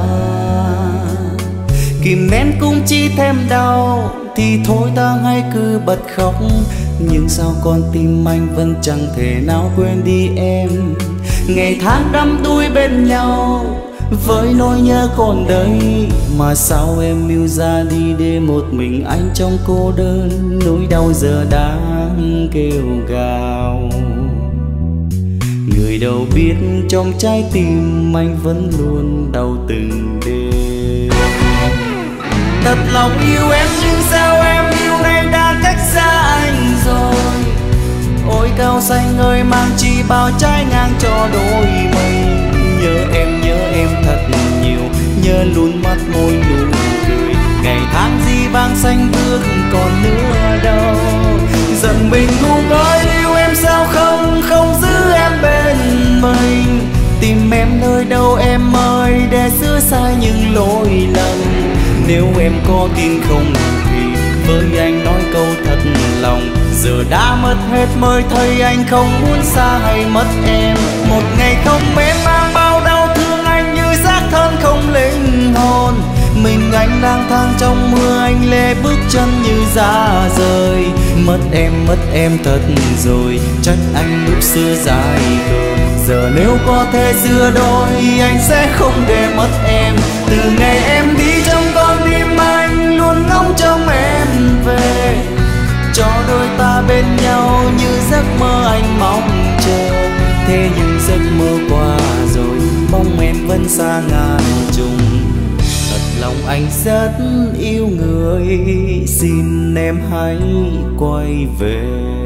Kìm nén cũng chỉ thêm đau, thì thôi ta hãy cứ bật khóc. Nhưng sao con tim anh vẫn chẳng thể nào quên đi em. Ngày tháng đắm đuối bên nhau với nỗi nhớ còn đây, mà sao em yêu ra đi để một mình anh trong cô đơn. Nỗi đau giờ đang kêu gào, người đâu biết trong trái tim anh vẫn luôn đau từng đêm. Thật lòng yêu em nhưng sao em yêu nay đã cách xa anh rồi. Ôi cao xanh ơi mang chi bao trái ngang cho đôi mình. Nhớ em thật nhiều, nhớ luôn mắt môi nụ cười. Ngày tháng di vang xanh bước còn nữa đâu. Giận mình ngu ngốc yêu em sao không giữ em bên mình. Tìm em nơi đâu em ơi để sửa sai những lỗi lầm. Nếu em có tin không thì với anh nói câu thật lòng. Giờ đã mất hết mới thấy anh không muốn xa hay mất em. Một ngày không em mang bao đau thương anh như xác thân không linh hồn. Mình anh lang thang trong mưa anh lê bước chân như giá rời. Mất em thật rồi, trách anh lúc xưa dài khờ. Giờ nếu có thể xưa đôi anh sẽ không để mất em. Từ ngày em đi trong con tim anh luôn ngóng trông em về. Cho đôi ta bên nhau như giấc mơ anh mong chờ. Thế nhưng giấc mơ qua rồi, bóng em vẫn xa ngàn trùng. Thật lòng anh rất yêu người, xin em hãy quay về.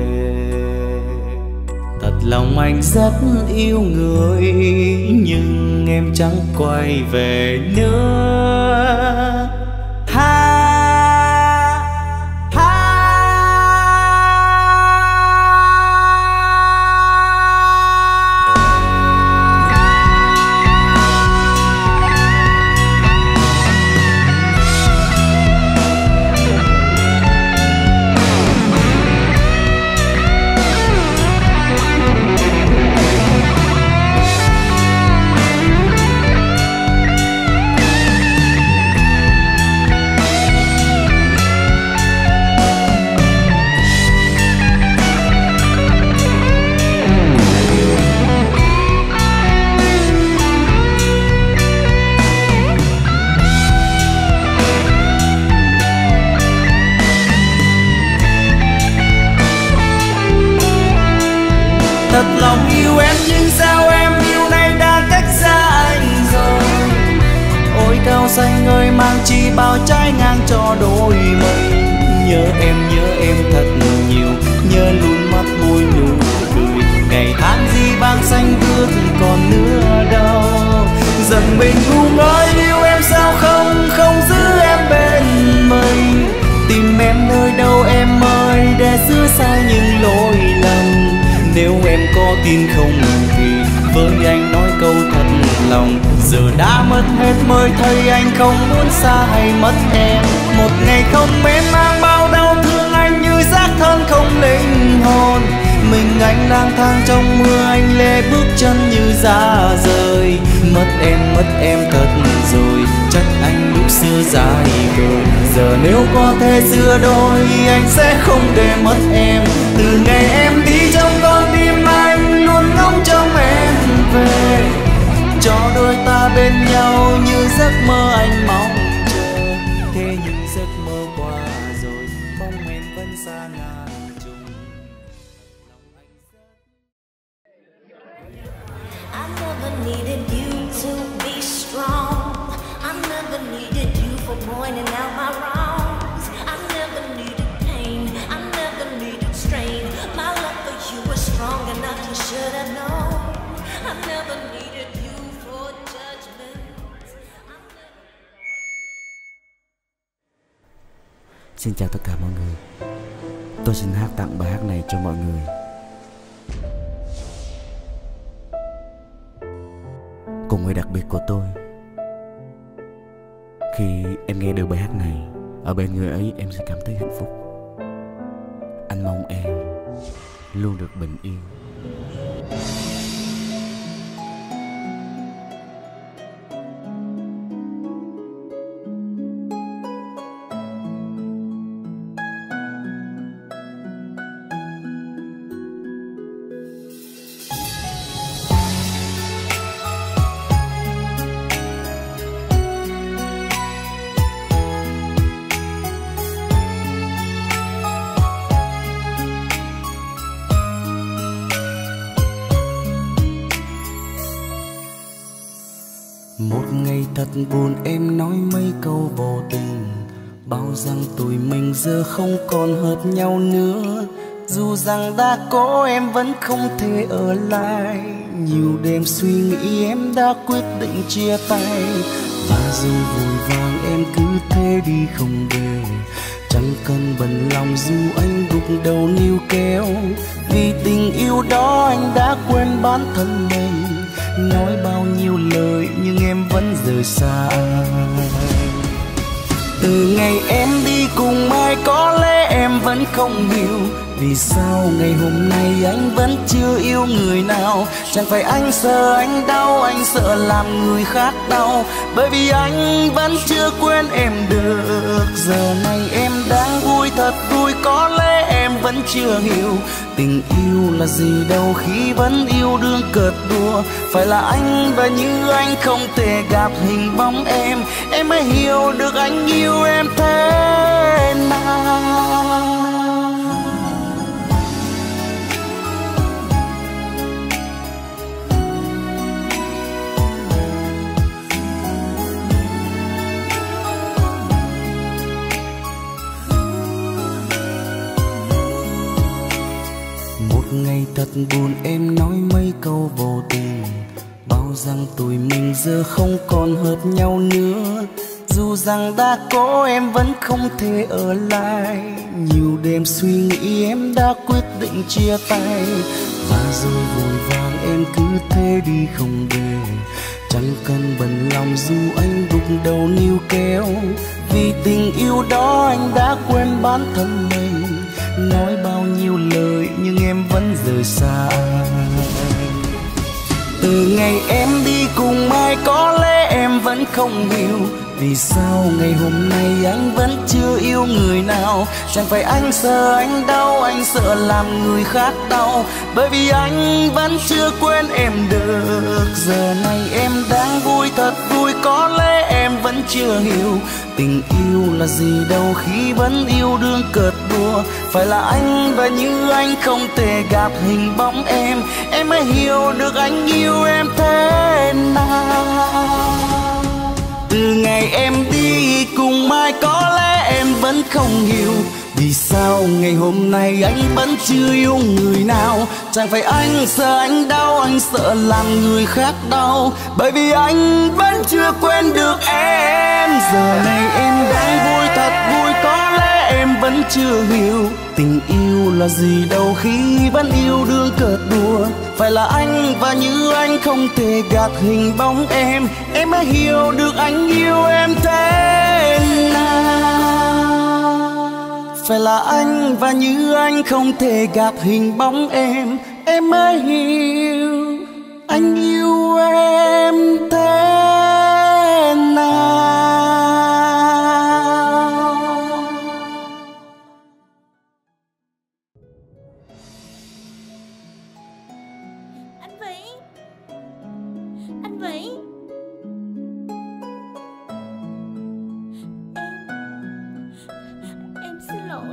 Thật lòng anh rất yêu người, nhưng em chẳng quay về nữa. Thật lòng yêu em nhưng sao em yêu nay đã cách xa anh rồi. Ôi cao xanh ơi mang chi bao trái ngang cho đôi mình. Nhớ em thật nhiều, nhớ luôn mắt môi nụ cười. Ngày tháng di vang xanh bước còn nữa đâu. Giận mình ngu ngốc yêu em sao không giữ em bên mình. Tìm em nơi đâu em ơi để sửa sai những lỗi lầm. Nếu em có tin không thì với anh nói câu thật lòng. Giờ đã mất hết mới thấy anh không muốn xa hay mất em. Một ngày không em mang bao đau thương anh như xác thân không linh hồn. Mình anh lang thang trong mưa anh lê bước chân như giá rời. Mất em thật rồi, trách anh lúc xưa dài khờ. Giờ nếu có thể xưa đôi anh sẽ không để mất em. Từ ngày em đi trong con tim anh luôn ngóng trông em về. Cho đôi ta bên nhau như giấc mơ anh mong chờ. Thế nhưng giấc mơ qua rồi, bóng em vẫn xa ngàn trùng. I never needed you to be strong. I never needed you for pointing out my wrongs. I never needed pain. I never needed strain. My love for you was strong enough, you should have known. I never needed you for judgment. Xin chào tất cả mọi người. Tôi xin hát tặng bài hát này cho mọi người. Cùng người đặc biệt của tôi. Khi em nghe được bài hát này, Ở bên người ấy em sẽ cảm thấy hạnh phúc. Anh mong em luôn được bình yên. Một ngày thật buồn em nói mấy câu vô tình, bảo rằng tụi mình giờ không còn hợp nhau nữa. Dù rằng đã có em vẫn không thể ở lại, nhiều đêm suy nghĩ em đã quyết định chia tay. Và dù vội vàng em cứ thế đi không về, chẳng cần bận lòng dù anh gục đầu níu kéo. Vì tình yêu đó anh đã quên bản thân mình, nói bao nhiêu lời nhưng em vẫn rời xa. Từ ngày em đi cùng ai có lẽ em vẫn không hiểu, vì sao ngày hôm nay anh vẫn chưa yêu người nào. Chẳng phải anh sợ anh đau, anh sợ làm người khác đau, bởi vì anh vẫn chưa quên em được. Giờ này em đang vui thật vui, có lẽ em vẫn chưa hiểu tình yêu là gì đâu khi vẫn yêu đương cợt đùa. Phải là anh và như anh không thể gặp hình bóng em mới hiểu được anh yêu em thế nào. Ngày thật buồn em nói mấy câu vô tình, bảo rằng tụi mình giờ không còn hợp nhau nữa. Dù rằng đã có em vẫn không thể ở lại, nhiều đêm suy nghĩ em đã quyết định chia tay. Và rồi vội vàng em cứ thế đi không về, chẳng cần bận lòng dù anh gục đầu níu kéo. Vì tình yêu đó anh đã quên bản thân mình, nói bao nhiêu lời nhưng em vẫn rời xa. Từ ngày em đi cùng ai có lẽ em vẫn không hiểu, vì sao ngày hôm nay anh vẫn chưa yêu người nào. Chẳng phải anh sợ anh đau, anh sợ làm người khác đau, bởi vì anh vẫn chưa quên em được. Giờ này em đang vui thật vui, có lẽ em vẫn chưa hiểu tình yêu là gì đâu khi vẫn yêu đương cợt đùa. Phải là anh và như anh không thể gặp hình bóng em mới hiểu được anh yêu em thế nào. Từ ngày em đi cùng ai có lẽ em vẫn không hiểu, vì sao ngày hôm nay anh vẫn chưa yêu người nào. Chẳng phải anh sợ anh đau, anh sợ làm người khác đau, bởi vì anh vẫn chưa quên được em. Giờ này em đang vui thật vui, có lẽ em vẫn chưa hiểu tình yêu là gì đâu khi vẫn yêu đương cợt đùa. Phải là anh và như anh không thể gạt hình bóng em mới hiểu được anh yêu em thế nào. Phải là anh và như anh không thể gạt hình bóng em mới hiểu anh yêu em thế nào. Anh Vĩ, em xin lỗi.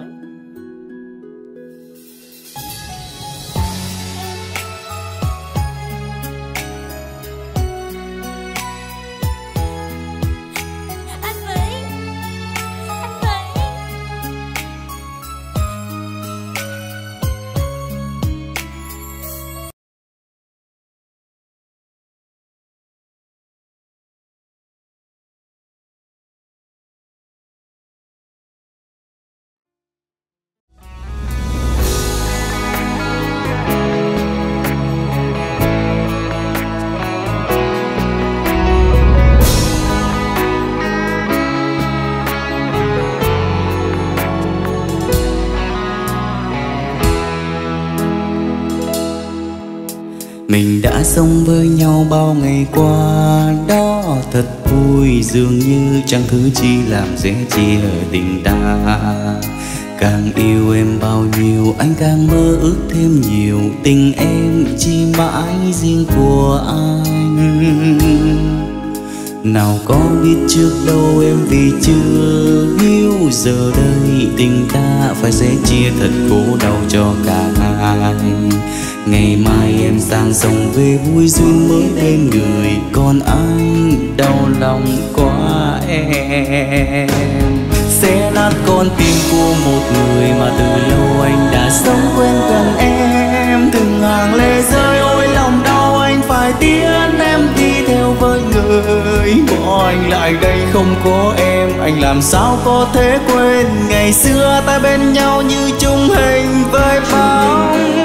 Mình đã sống với nhau bao ngày qua, đó thật vui, dường như chẳng thứ chi làm dễ chia tình ta. Càng yêu em bao nhiêu, anh càng mơ ước thêm nhiều, tình em chỉ mãi riêng của anh. Nào có biết trước đâu em vì chưa hiểu, giờ đây tình ta phải sẽ chia thật khổ đau cho cả hai. Ngày mai em sang sông về vui duyên mới bên người, còn anh đau lòng quá em. Sẽ nát con tim của một người mà từ lâu anh đã sống quen gần em. Từng hàng lệ rơi ôi lòng đau, anh phải tiến em đi theo với người. Bỏ anh lại đây không có em, anh làm sao có thể quên ngày xưa ta bên nhau như chung hình với bóng.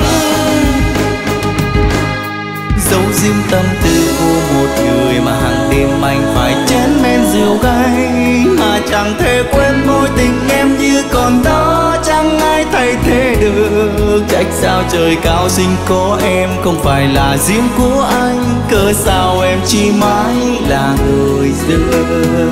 Giấu diêm tâm tư của một người mà hàng đêm anh phải chén men rượu gay, mà chẳng thể quên mối tình em như còn đó, chẳng ai thay thế được. Trách sao trời cao sinh có em không phải là riêng của anh, cớ sao em chỉ mãi là người dưng.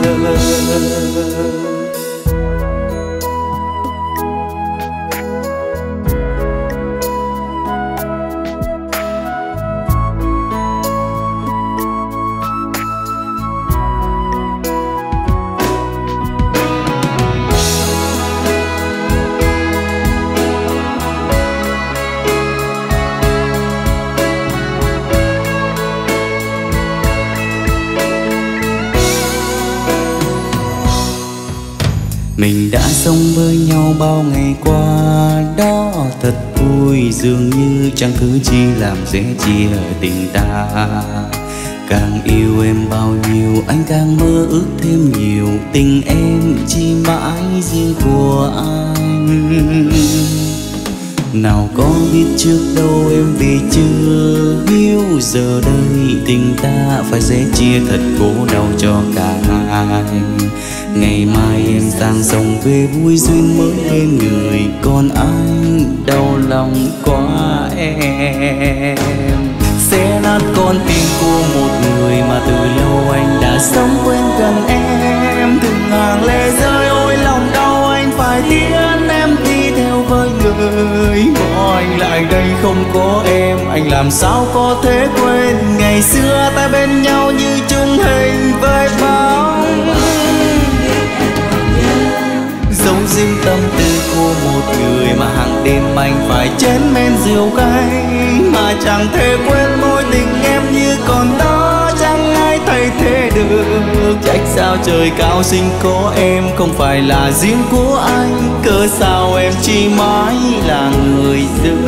Mình đã sống với nhau bao ngày qua, đó thật vui, dường như chẳng thứ chi làm dễ chia tình ta. Càng yêu em bao nhiêu, anh càng mơ ước thêm nhiều, tình em chỉ mãi riêng của anh. Nào có biết trước đâu em vì chưa hiểu, giờ đây tình ta phải sẽ chia thật khổ đau cho cả hai. Ngày mai em sang sông về vui duyên mới bên người, còn anh đau lòng quá em. Sẽ nát con tim của một người mà từ lâu anh đã sống quen gần em. Từng hàng lệ rơi ôi lòng đau, anh phải tiến em đi theo với người. Bỏ anh lại đây không có em, anh làm sao có thể quên ngày xưa ta bên nhau như chung hình với bóng. Giấu diêm tâm tư của một người mà hàng đêm anh phải chén men rượu cay, mà chẳng thể quên mối tình em như còn đó, chẳng ai thay thế được. Trách sao trời cao sinh có em không phải là riêng của anh, cớ sao em chỉ mãi là người dưng.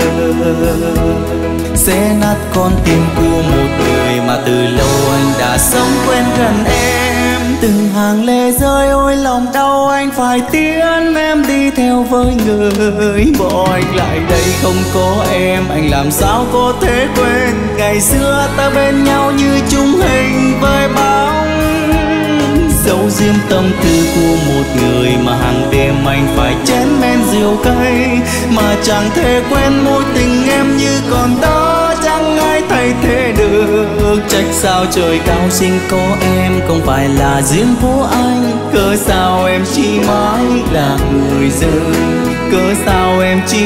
Sẽ nát con tim của một người mà từ lâu anh đã sống quen gần em. Từng hàng lệ rơi ôi lòng đau, anh phải tiến em đi theo với người. Bỏ anh lại đây không có em, anh làm sao có thể quên ngày xưa ta bên nhau như chung hình với bóng. Giấu diêm tâm tư của một người mà hàng đêm anh phải chén men rượu cay, mà chẳng thể quên mối tình em như còn đó, chẳng ai thay thế được. Trách sao trời cao sinh có em không phải là riêng của anh, cớ sao em chỉ mãi là người dưng. Cớ sao em chỉ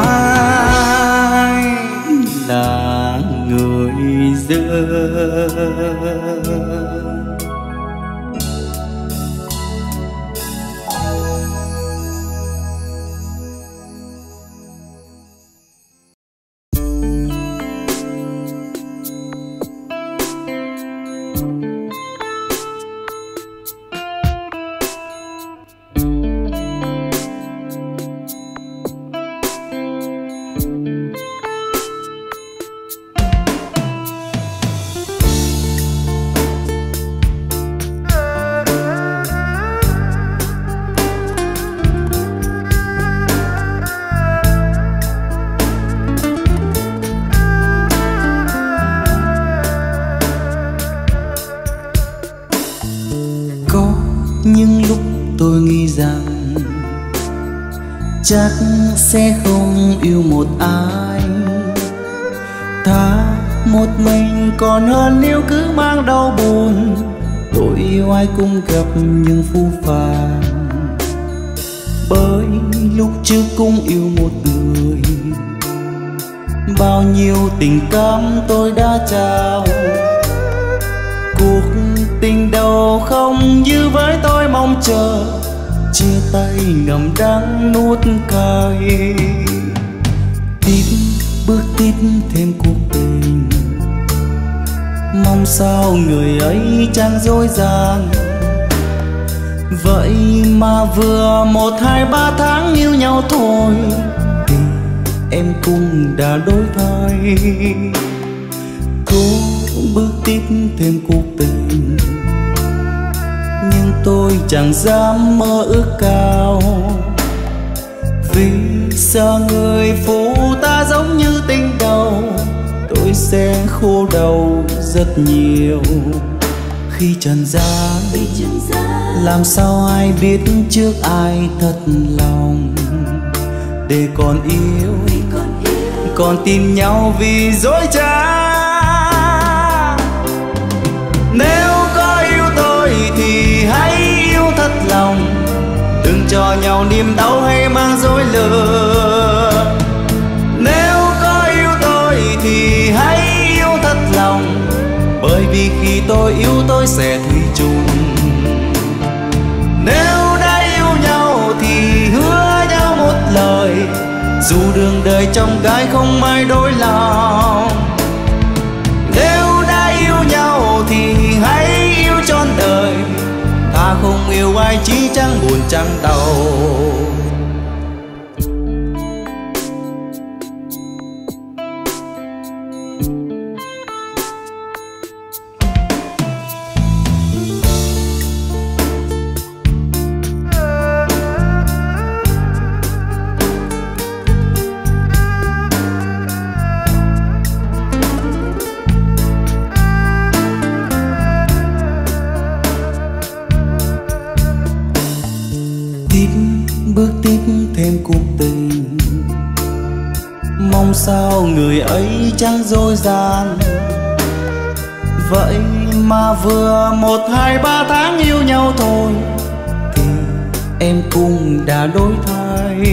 mãi là người dưng. những lúc tôi nghĩ rằng chắc sẽ không yêu một ai, thà Một mình còn hơn nếu cứ mang đau buồn. Tôi yêu ai cũng gặp những phũ phàng, bởi lúc trước cũng yêu một người. Bao nhiêu tình cảm tôi đã trao, cuộc tình đầu không như với tôi mong chờ. Chia tay ngậm đắng nuốt cay, tiếp bước tiếp thêm cuộc tình. Mong sao người ấy chẳng dối gian. Vậy mà vừa 1, 2, 3 tháng yêu nhau thôi thì em cũng đã đổi thay. Cố bước tiếp thêm cuộc tình, nhưng tôi chẳng dám mơ ước cao. Vì sợ người phụ ta giống như tình đầu, tôi sẽ khô đầu rất nhiều. Khi trần gian làm sao ai biết trước ai thật lòng. Để còn yêu còn tìm nhau vì dối trá. Nếu có yêu tôi thì hãy yêu thật lòng, đừng cho nhau niềm đau hay mang dối lừa. Nếu có yêu tôi thì hãy yêu thật lòng, bởi vì khi tôi yêu tôi sẽ thủy chung. Nếu đã yêu nhau thì hứa nhau một lời, dù đường đời trong gai không ai đổi lòng. Nếu đã yêu nhau thì hãy yêu trọn đời, ta không yêu ai chỉ chẳng buồn chẳng đau. Bước tiếp thêm cuộc tình, mong sao người ấy chẳng dối gian. Vậy mà vừa 1, 2, 3 tháng yêu nhau thôi thì em cũng đã đổi thay.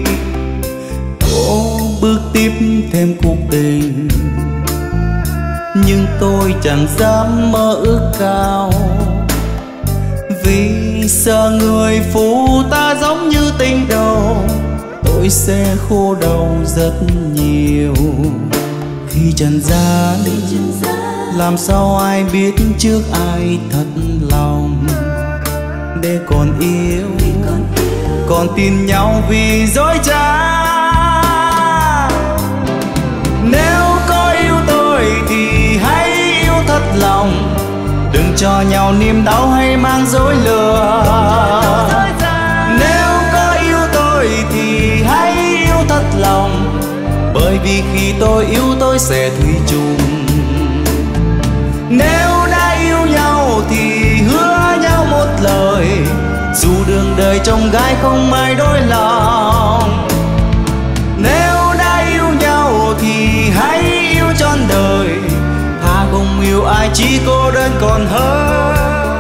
Cố bước tiếp thêm cuộc tình, nhưng tôi chẳng dám mơ ước cao. Vì sợ người phụ ta giống như tình đầu, tôi sẽ khô đầu rất nhiều. Khi trần gian làm sao ai biết trước ai thật lòng. Để còn yêu còn tin nhau vì dối trá. Nếu có yêu tôi thì hãy yêu thật lòng, đừng cho nhau niềm đau hay mang dối lừa. Nếu có yêu tôi thì hãy yêu thật lòng, bởi vì khi tôi yêu tôi sẽ thủy chung. Nếu đã yêu nhau thì hứa nhau một lời, dù đường đời trong gai không ai đổi lòng. Nếu đã yêu nhau thì hãy yêu trọn đời, ta không yêu ai chỉ cô đơn còn hơn.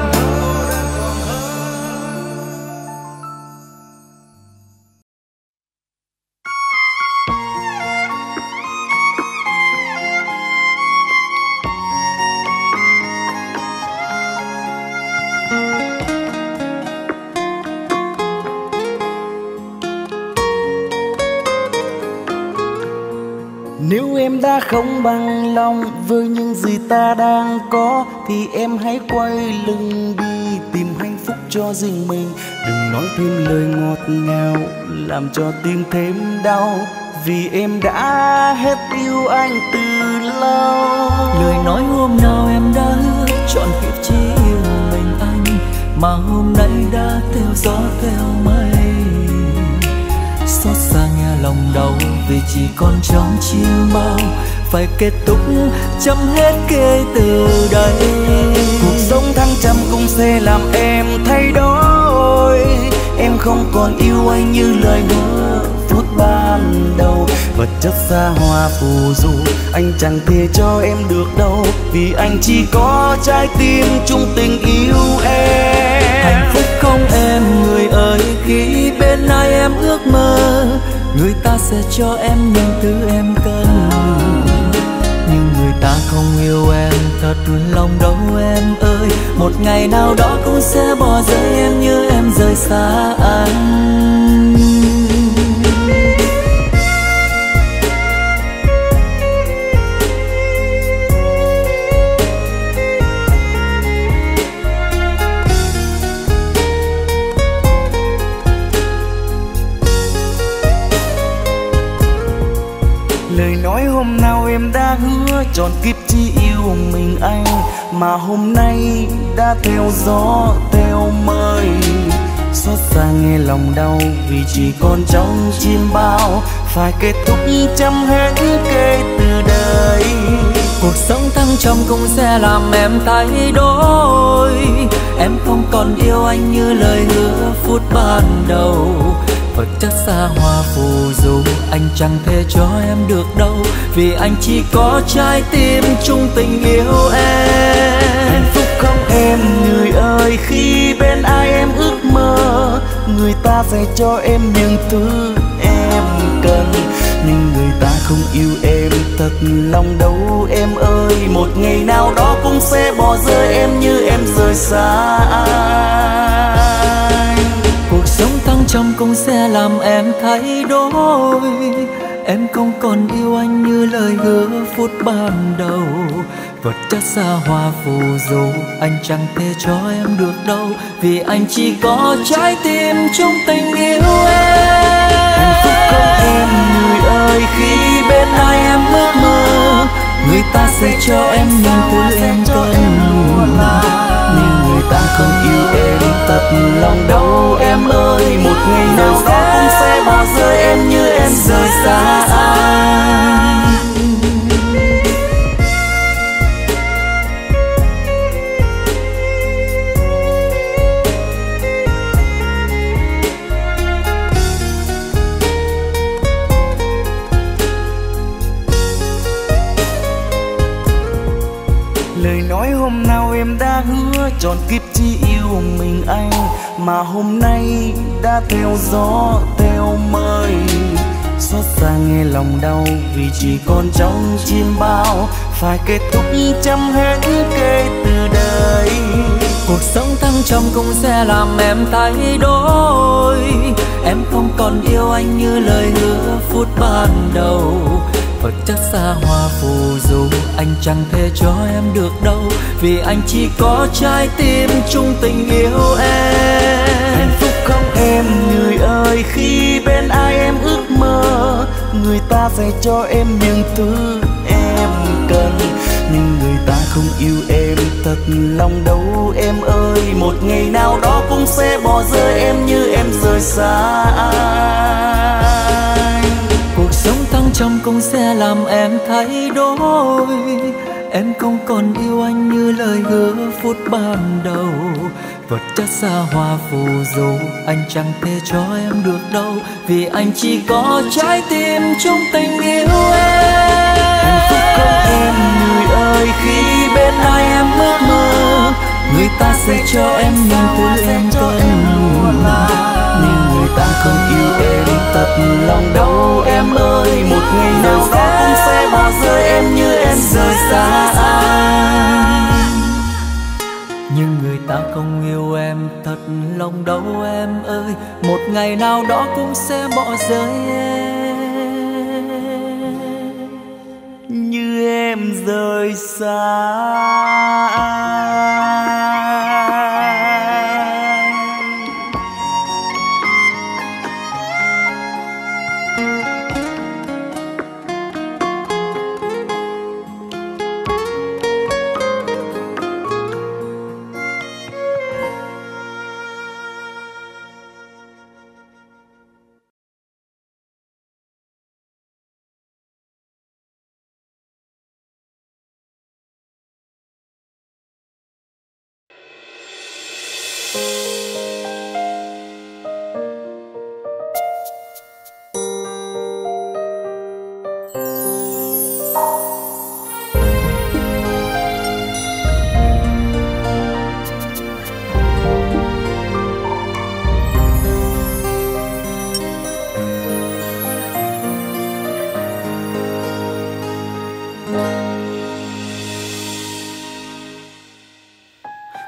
Nếu em đã không bằng lòng với những gì ta đang có, thì em hãy quay lưng đi tìm hạnh phúc cho riêng mình. Đừng nói thêm lời ngọt ngào làm cho tim thêm đau, vì em đã hết yêu anh từ lâu. Lời nói hôm nào em đã hứa chọn kiếp chỉ yêu mình anh, mà hôm nay đã theo gió theo mây. Xót xa nghe lòng đau vì chỉ còn trong chiêm bao, phải kết thúc chấm hết kể từ đây. Cuộc sống thăng trầm cũng sẽ làm em thay đổi, em không còn yêu anh như lời hứa. phút ban đầu. Vật chất xa hoa phù du anh chẳng thể cho em được đâu, vì anh chỉ có trái tim chung tình yêu em. Hạnh phúc không em người ơi, khi bên ai em ước mơ, người ta sẽ cho em những thứ em cần. Nhưng người ta không yêu em thật lòng đâu em ơi, một ngày nào đó cũng sẽ bỏ rơi em như em rời xa anh. Lời nói hôm nào em đã hứa trọn kiếp chỉ yêu mình anh, mà hôm nay đã theo gió theo mây. Xót xa nghe lòng đau vì chỉ còn trong chim bao, phải kết thúc chấm hết kể từ đây. Cuộc sống thăng trầm cũng sẽ làm em thay đổi, em không còn yêu anh như lời hứa phút ban đầu. Vật chất xa hoa phù du anh chẳng thể cho em được đâu, vì anh chỉ có trái tim chung tình yêu em. Hạnh phúc không em người ơi, khi bên ai em ước mơ, người ta sẽ cho em những thứ em cần. Nhưng người ta không yêu em thật lòng đâu em ơi, một ngày nào đó cũng sẽ bỏ rơi em như em rời xa anh. Cuộc sống thăng trầm cũng sẽ làm em thay đổi, em không còn yêu anh như lời hứa phút ban đầu. Vật chất xa hoa phù du anh chẳng thể cho em được đâu, vì anh chỉ có trái tim chung tình yêu em. Hạnh phúc không em người ơi, khi bên ai em ước mơ, người ta sẽ cho em những thứ em cần. Nhưng người ta không yêu em thật lòng đâu em ơi, một ngày nào đó cũng sẽ bỏ rơi em như em rời xa anh. Lời nói hôm nào em đã hứa trọn kiếp chỉ yêu mình anh, mà hôm nay đã theo gió theo mây. Xót xa nghe lòng đau vì chỉ còn trong chim bao, phải kết thúc chấm hết kể từ đây. Cuộc sống thăng trầm cũng sẽ làm em thay đổi, em không còn yêu anh như lời hứa phút ban đầu. Vật chất xa hoa phù du anh chẳng thể cho em được đâu, vì anh chỉ có trái tim chung tình yêu em. Hạnh phúc không em người ơi, khi bên ai em ước mơ, người ta sẽ cho em những thứ em cần. Nhưng người ta không yêu em thật lòng đâu em ơi, một ngày nào đó cũng sẽ bỏ rơi em như em rời xa anh. Cuộc sống thăng trầm cũng sẽ làm em thay đổi, em không còn yêu anh như lời hứa phút ban đầu. Vật chất xa hoa phù du anh chẳng thể cho em được đâu, vì anh chỉ có trái tim chung tình yêu em. Hạnh phúc không em người ơi, khi bên ai em ước mơ, người ta sẽ cho em những thứ em cần. Nhưng người ta không yêu em thật lòng đâu em ơi, một ngày nào đó cũng sẽ bỏ rơi em như em rời xa anh. Nhưng người ta không yêu em thật lòng đâu em ơi, một ngày nào đó cũng sẽ bỏ rơi em như em rời xa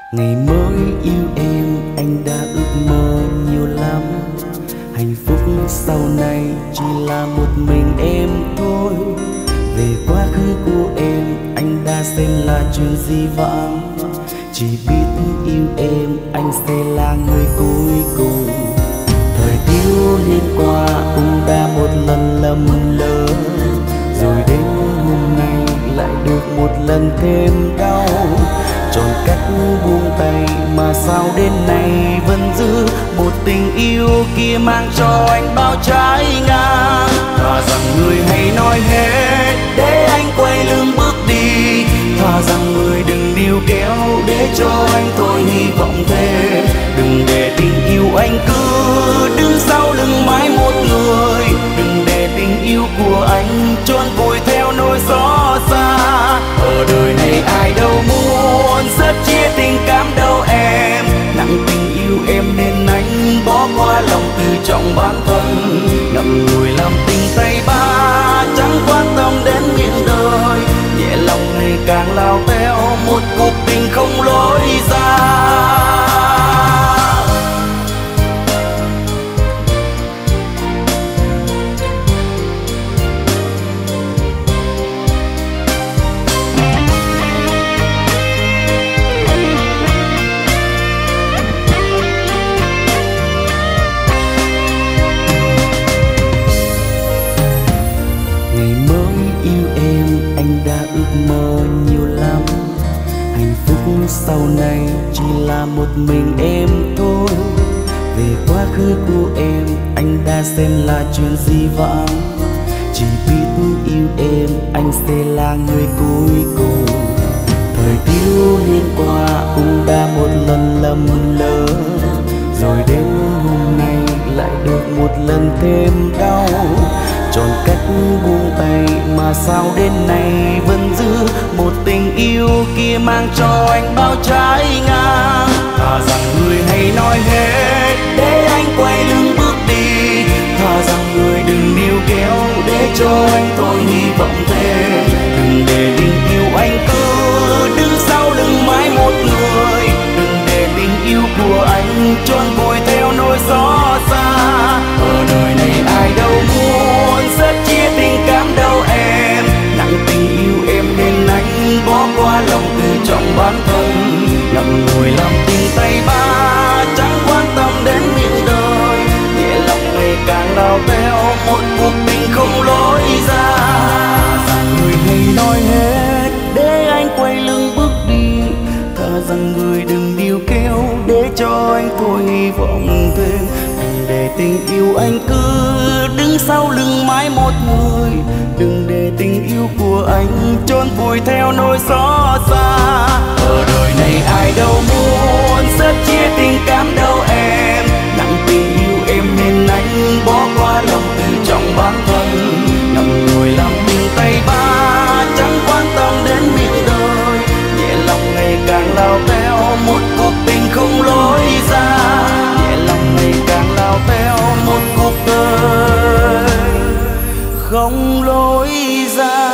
Ngày mới yêu em anh đã ước mơ nhiều lắm. Hạnh phúc sau này chỉ là một mình em thôi. Về quá khứ của em anh đã xem là chuyện di vãng. Chỉ biết yêu em anh sẽ là người cuối cùng. Thời thiếu niên qua cũng đã một lần lầm lỡ, rồi đến hôm nay lại được một lần thêm đau. Chọn cách buông tay mà sao đến nay vẫn giữ một tình yêu kia mang cho anh bao trái ngang. Thà rằng người hãy nói hết để anh quay lưng bước đi. Thà rằng người đừng níu kéo để cho anh thôi hy vọng thêm. Đừng để tình yêu anh cứ đứng sau lưng mãi một người. Đừng để tình yêu của anh trốn vùi theo nỗi xót xa. Ở đời này ai đâu muốn rất chia tình cảm đâu em. Nặng tình yêu em nên anh bỏ qua lòng tự trọng bản thân. Ngậm ngùi làm tình tay ba chẳng quan tâm đến miệng đời. Nhẹ lòng ngày càng lao theo một cuộc tình không lối ra. Sau này chỉ là một mình em thôi. Về quá khứ của em anh đã xem là chuyện di vãng. Chỉ biết yêu em anh sẽ là người cuối cùng. Thời thiếu niên qua cũng đã một lần lầm lỡ, rồi đến hôm nay lại được một lần thêm đau. Chọn cách buông tay mà sao đến nay vẫn giữ một tình yêu kia mang cho anh bao trái ngang. Thà rằng người hãy nói hết để anh quay lưng bước đi. Thà rằng người đừng níu kéo để cho anh thôi hy vọng thêm. Đừng để tình yêu anh cứ đứng sau lưng mãi một người. Đừng để tình yêu của anh trốn vùi theo nỗi xót xa. Ở đời này ai đâu muốn rất chia tình cảm đâu em. Nặng tình yêu em nên anh bỏ qua lòng tự trọng bản thân. Ngậm ngùi làm tình tay ba chẳng quan tâm đến miệng đời. Nhẹ lòng ngày càng lao theo một cuộc tình không lối ra. Rằng người hãy nói hết để anh quay lưng bước đi. Thà rằng người đừng níu kéo để cho anh thôi hy vọng thêm. Để tình yêu anh cứ đứng sau lưng mãi một người. Đừng để tình yêu của anh trốn vùi theo nỗi xót xa. Ở đời này ai đâu muốn rất chia tình cảm đâu em. Nặng tình yêu em nên anh bỏ qua lòng tự trọng bản thân. Ngậm ngùi làm tình tay ba chẳng quan tâm đến miệng đời. Nhẹ lòng ngày càng lao theo một cuộc tình không lối ra. Nhẹ lòng ngày càng lao theo một cuộc đời không lối ra.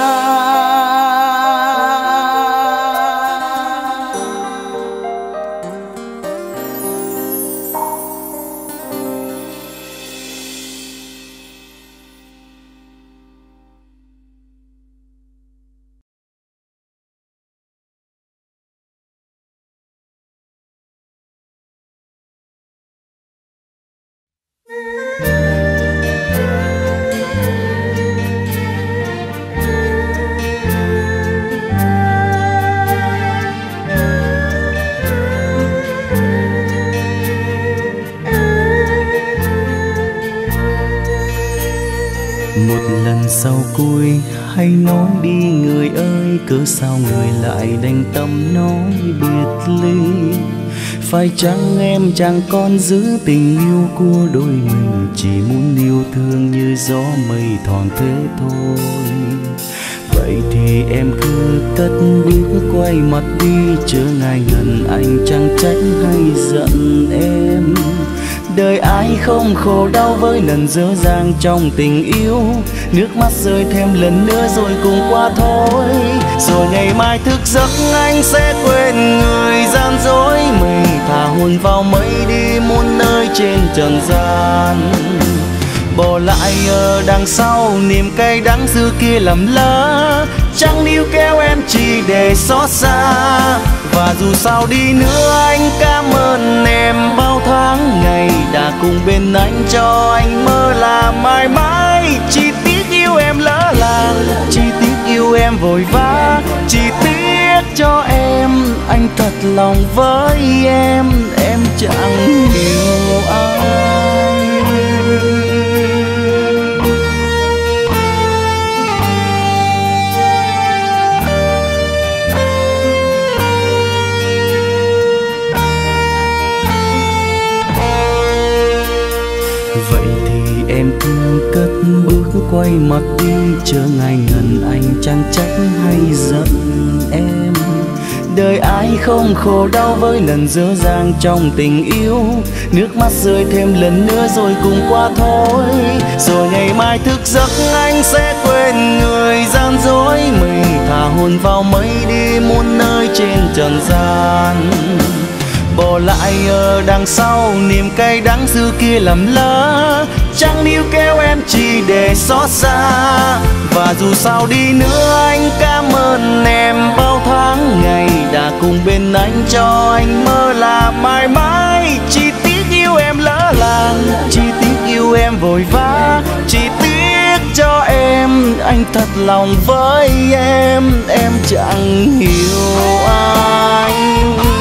Sau cuối hãy nói đi người ơi, cớ sao người lại đành tâm nói biệt ly. Phải chăng em chẳng còn giữ tình yêu của đôi mình, chỉ muốn yêu thương như gió mây thoảng thế thôi. Vậy thì em cứ cất bước quay mặt đi, chớ ngại ngần anh chẳng trách hay giận em. Đời ai không khổ đau với lần dở dang trong tình yêu. Nước mắt rơi thêm lần nữa rồi cùng qua thôi. Rồi ngày mai thức giấc anh sẽ quên người gian dối mình, thả hồn vào mây đi muôn nơi trên trần gian. Bỏ lại ở đằng sau niềm cay đắng xưa kia lầm lỡ, chẳng níu kéo em chỉ để xót xa. Và dù sao đi nữa anh cảm ơn em bao tháng ngày đã cùng bên anh, cho anh mơ là mãi mãi. Chỉ tiếc yêu em lỡ làng, chỉ tiếc yêu em vội vã, chỉ tiếc cho em anh thật lòng với em chẳng hiểu ai. Vậy thì em cứ cất bước quay mặt đi, chờ ngày ngần anh chẳng trách hay giận em. Đời ai không khổ đau với lần dở dang trong tình yêu. Nước mắt rơi thêm lần nữa rồi cùng qua thôi. Rồi ngày mai thức giấc anh sẽ quên người gian dối mình, thả hồn vào mây đi muôn nơi trên trần gian. Bỏ lại ở đằng sau niềm cay đắng xưa kia lầm lỡ, chẳng níu kéo em chỉ để xót xa. Và dù sao đi nữa anh cảm ơn em bao tháng ngày đã cùng bên anh, cho anh mơ là mãi mãi. Chỉ tiếc yêu em lỡ làng, chỉ tiếc yêu em vội vã, chỉ tiếc cho em anh thật lòng với em chẳng hiểu anh.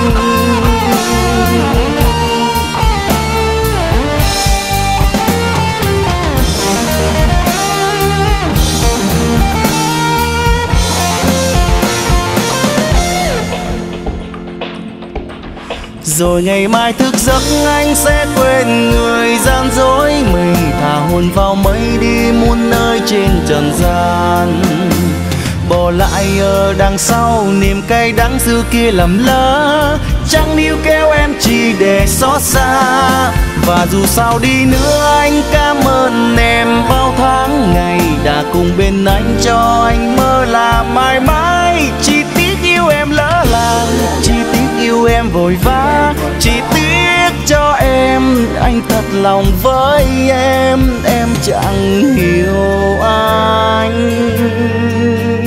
Rồi ngày mai thức giấc anh sẽ quên người gian dối mình, thả hồn vào mây đi muôn nơi trên trần gian. Bỏ lại ở đằng sau niềm cay đắng xưa kia lầm lỡ, chẳng níu kéo em chỉ để xót xa. Và dù sao đi nữa anh cảm ơn em bao tháng ngày đã cùng bên anh, cho anh mơ là mãi mãi. Chỉ tiếc yêu em lỡ làng, chỉ tiếc yêu em vội vã, chỉ tiếc cho em anh thật lòng với em chẳng hiểu anh.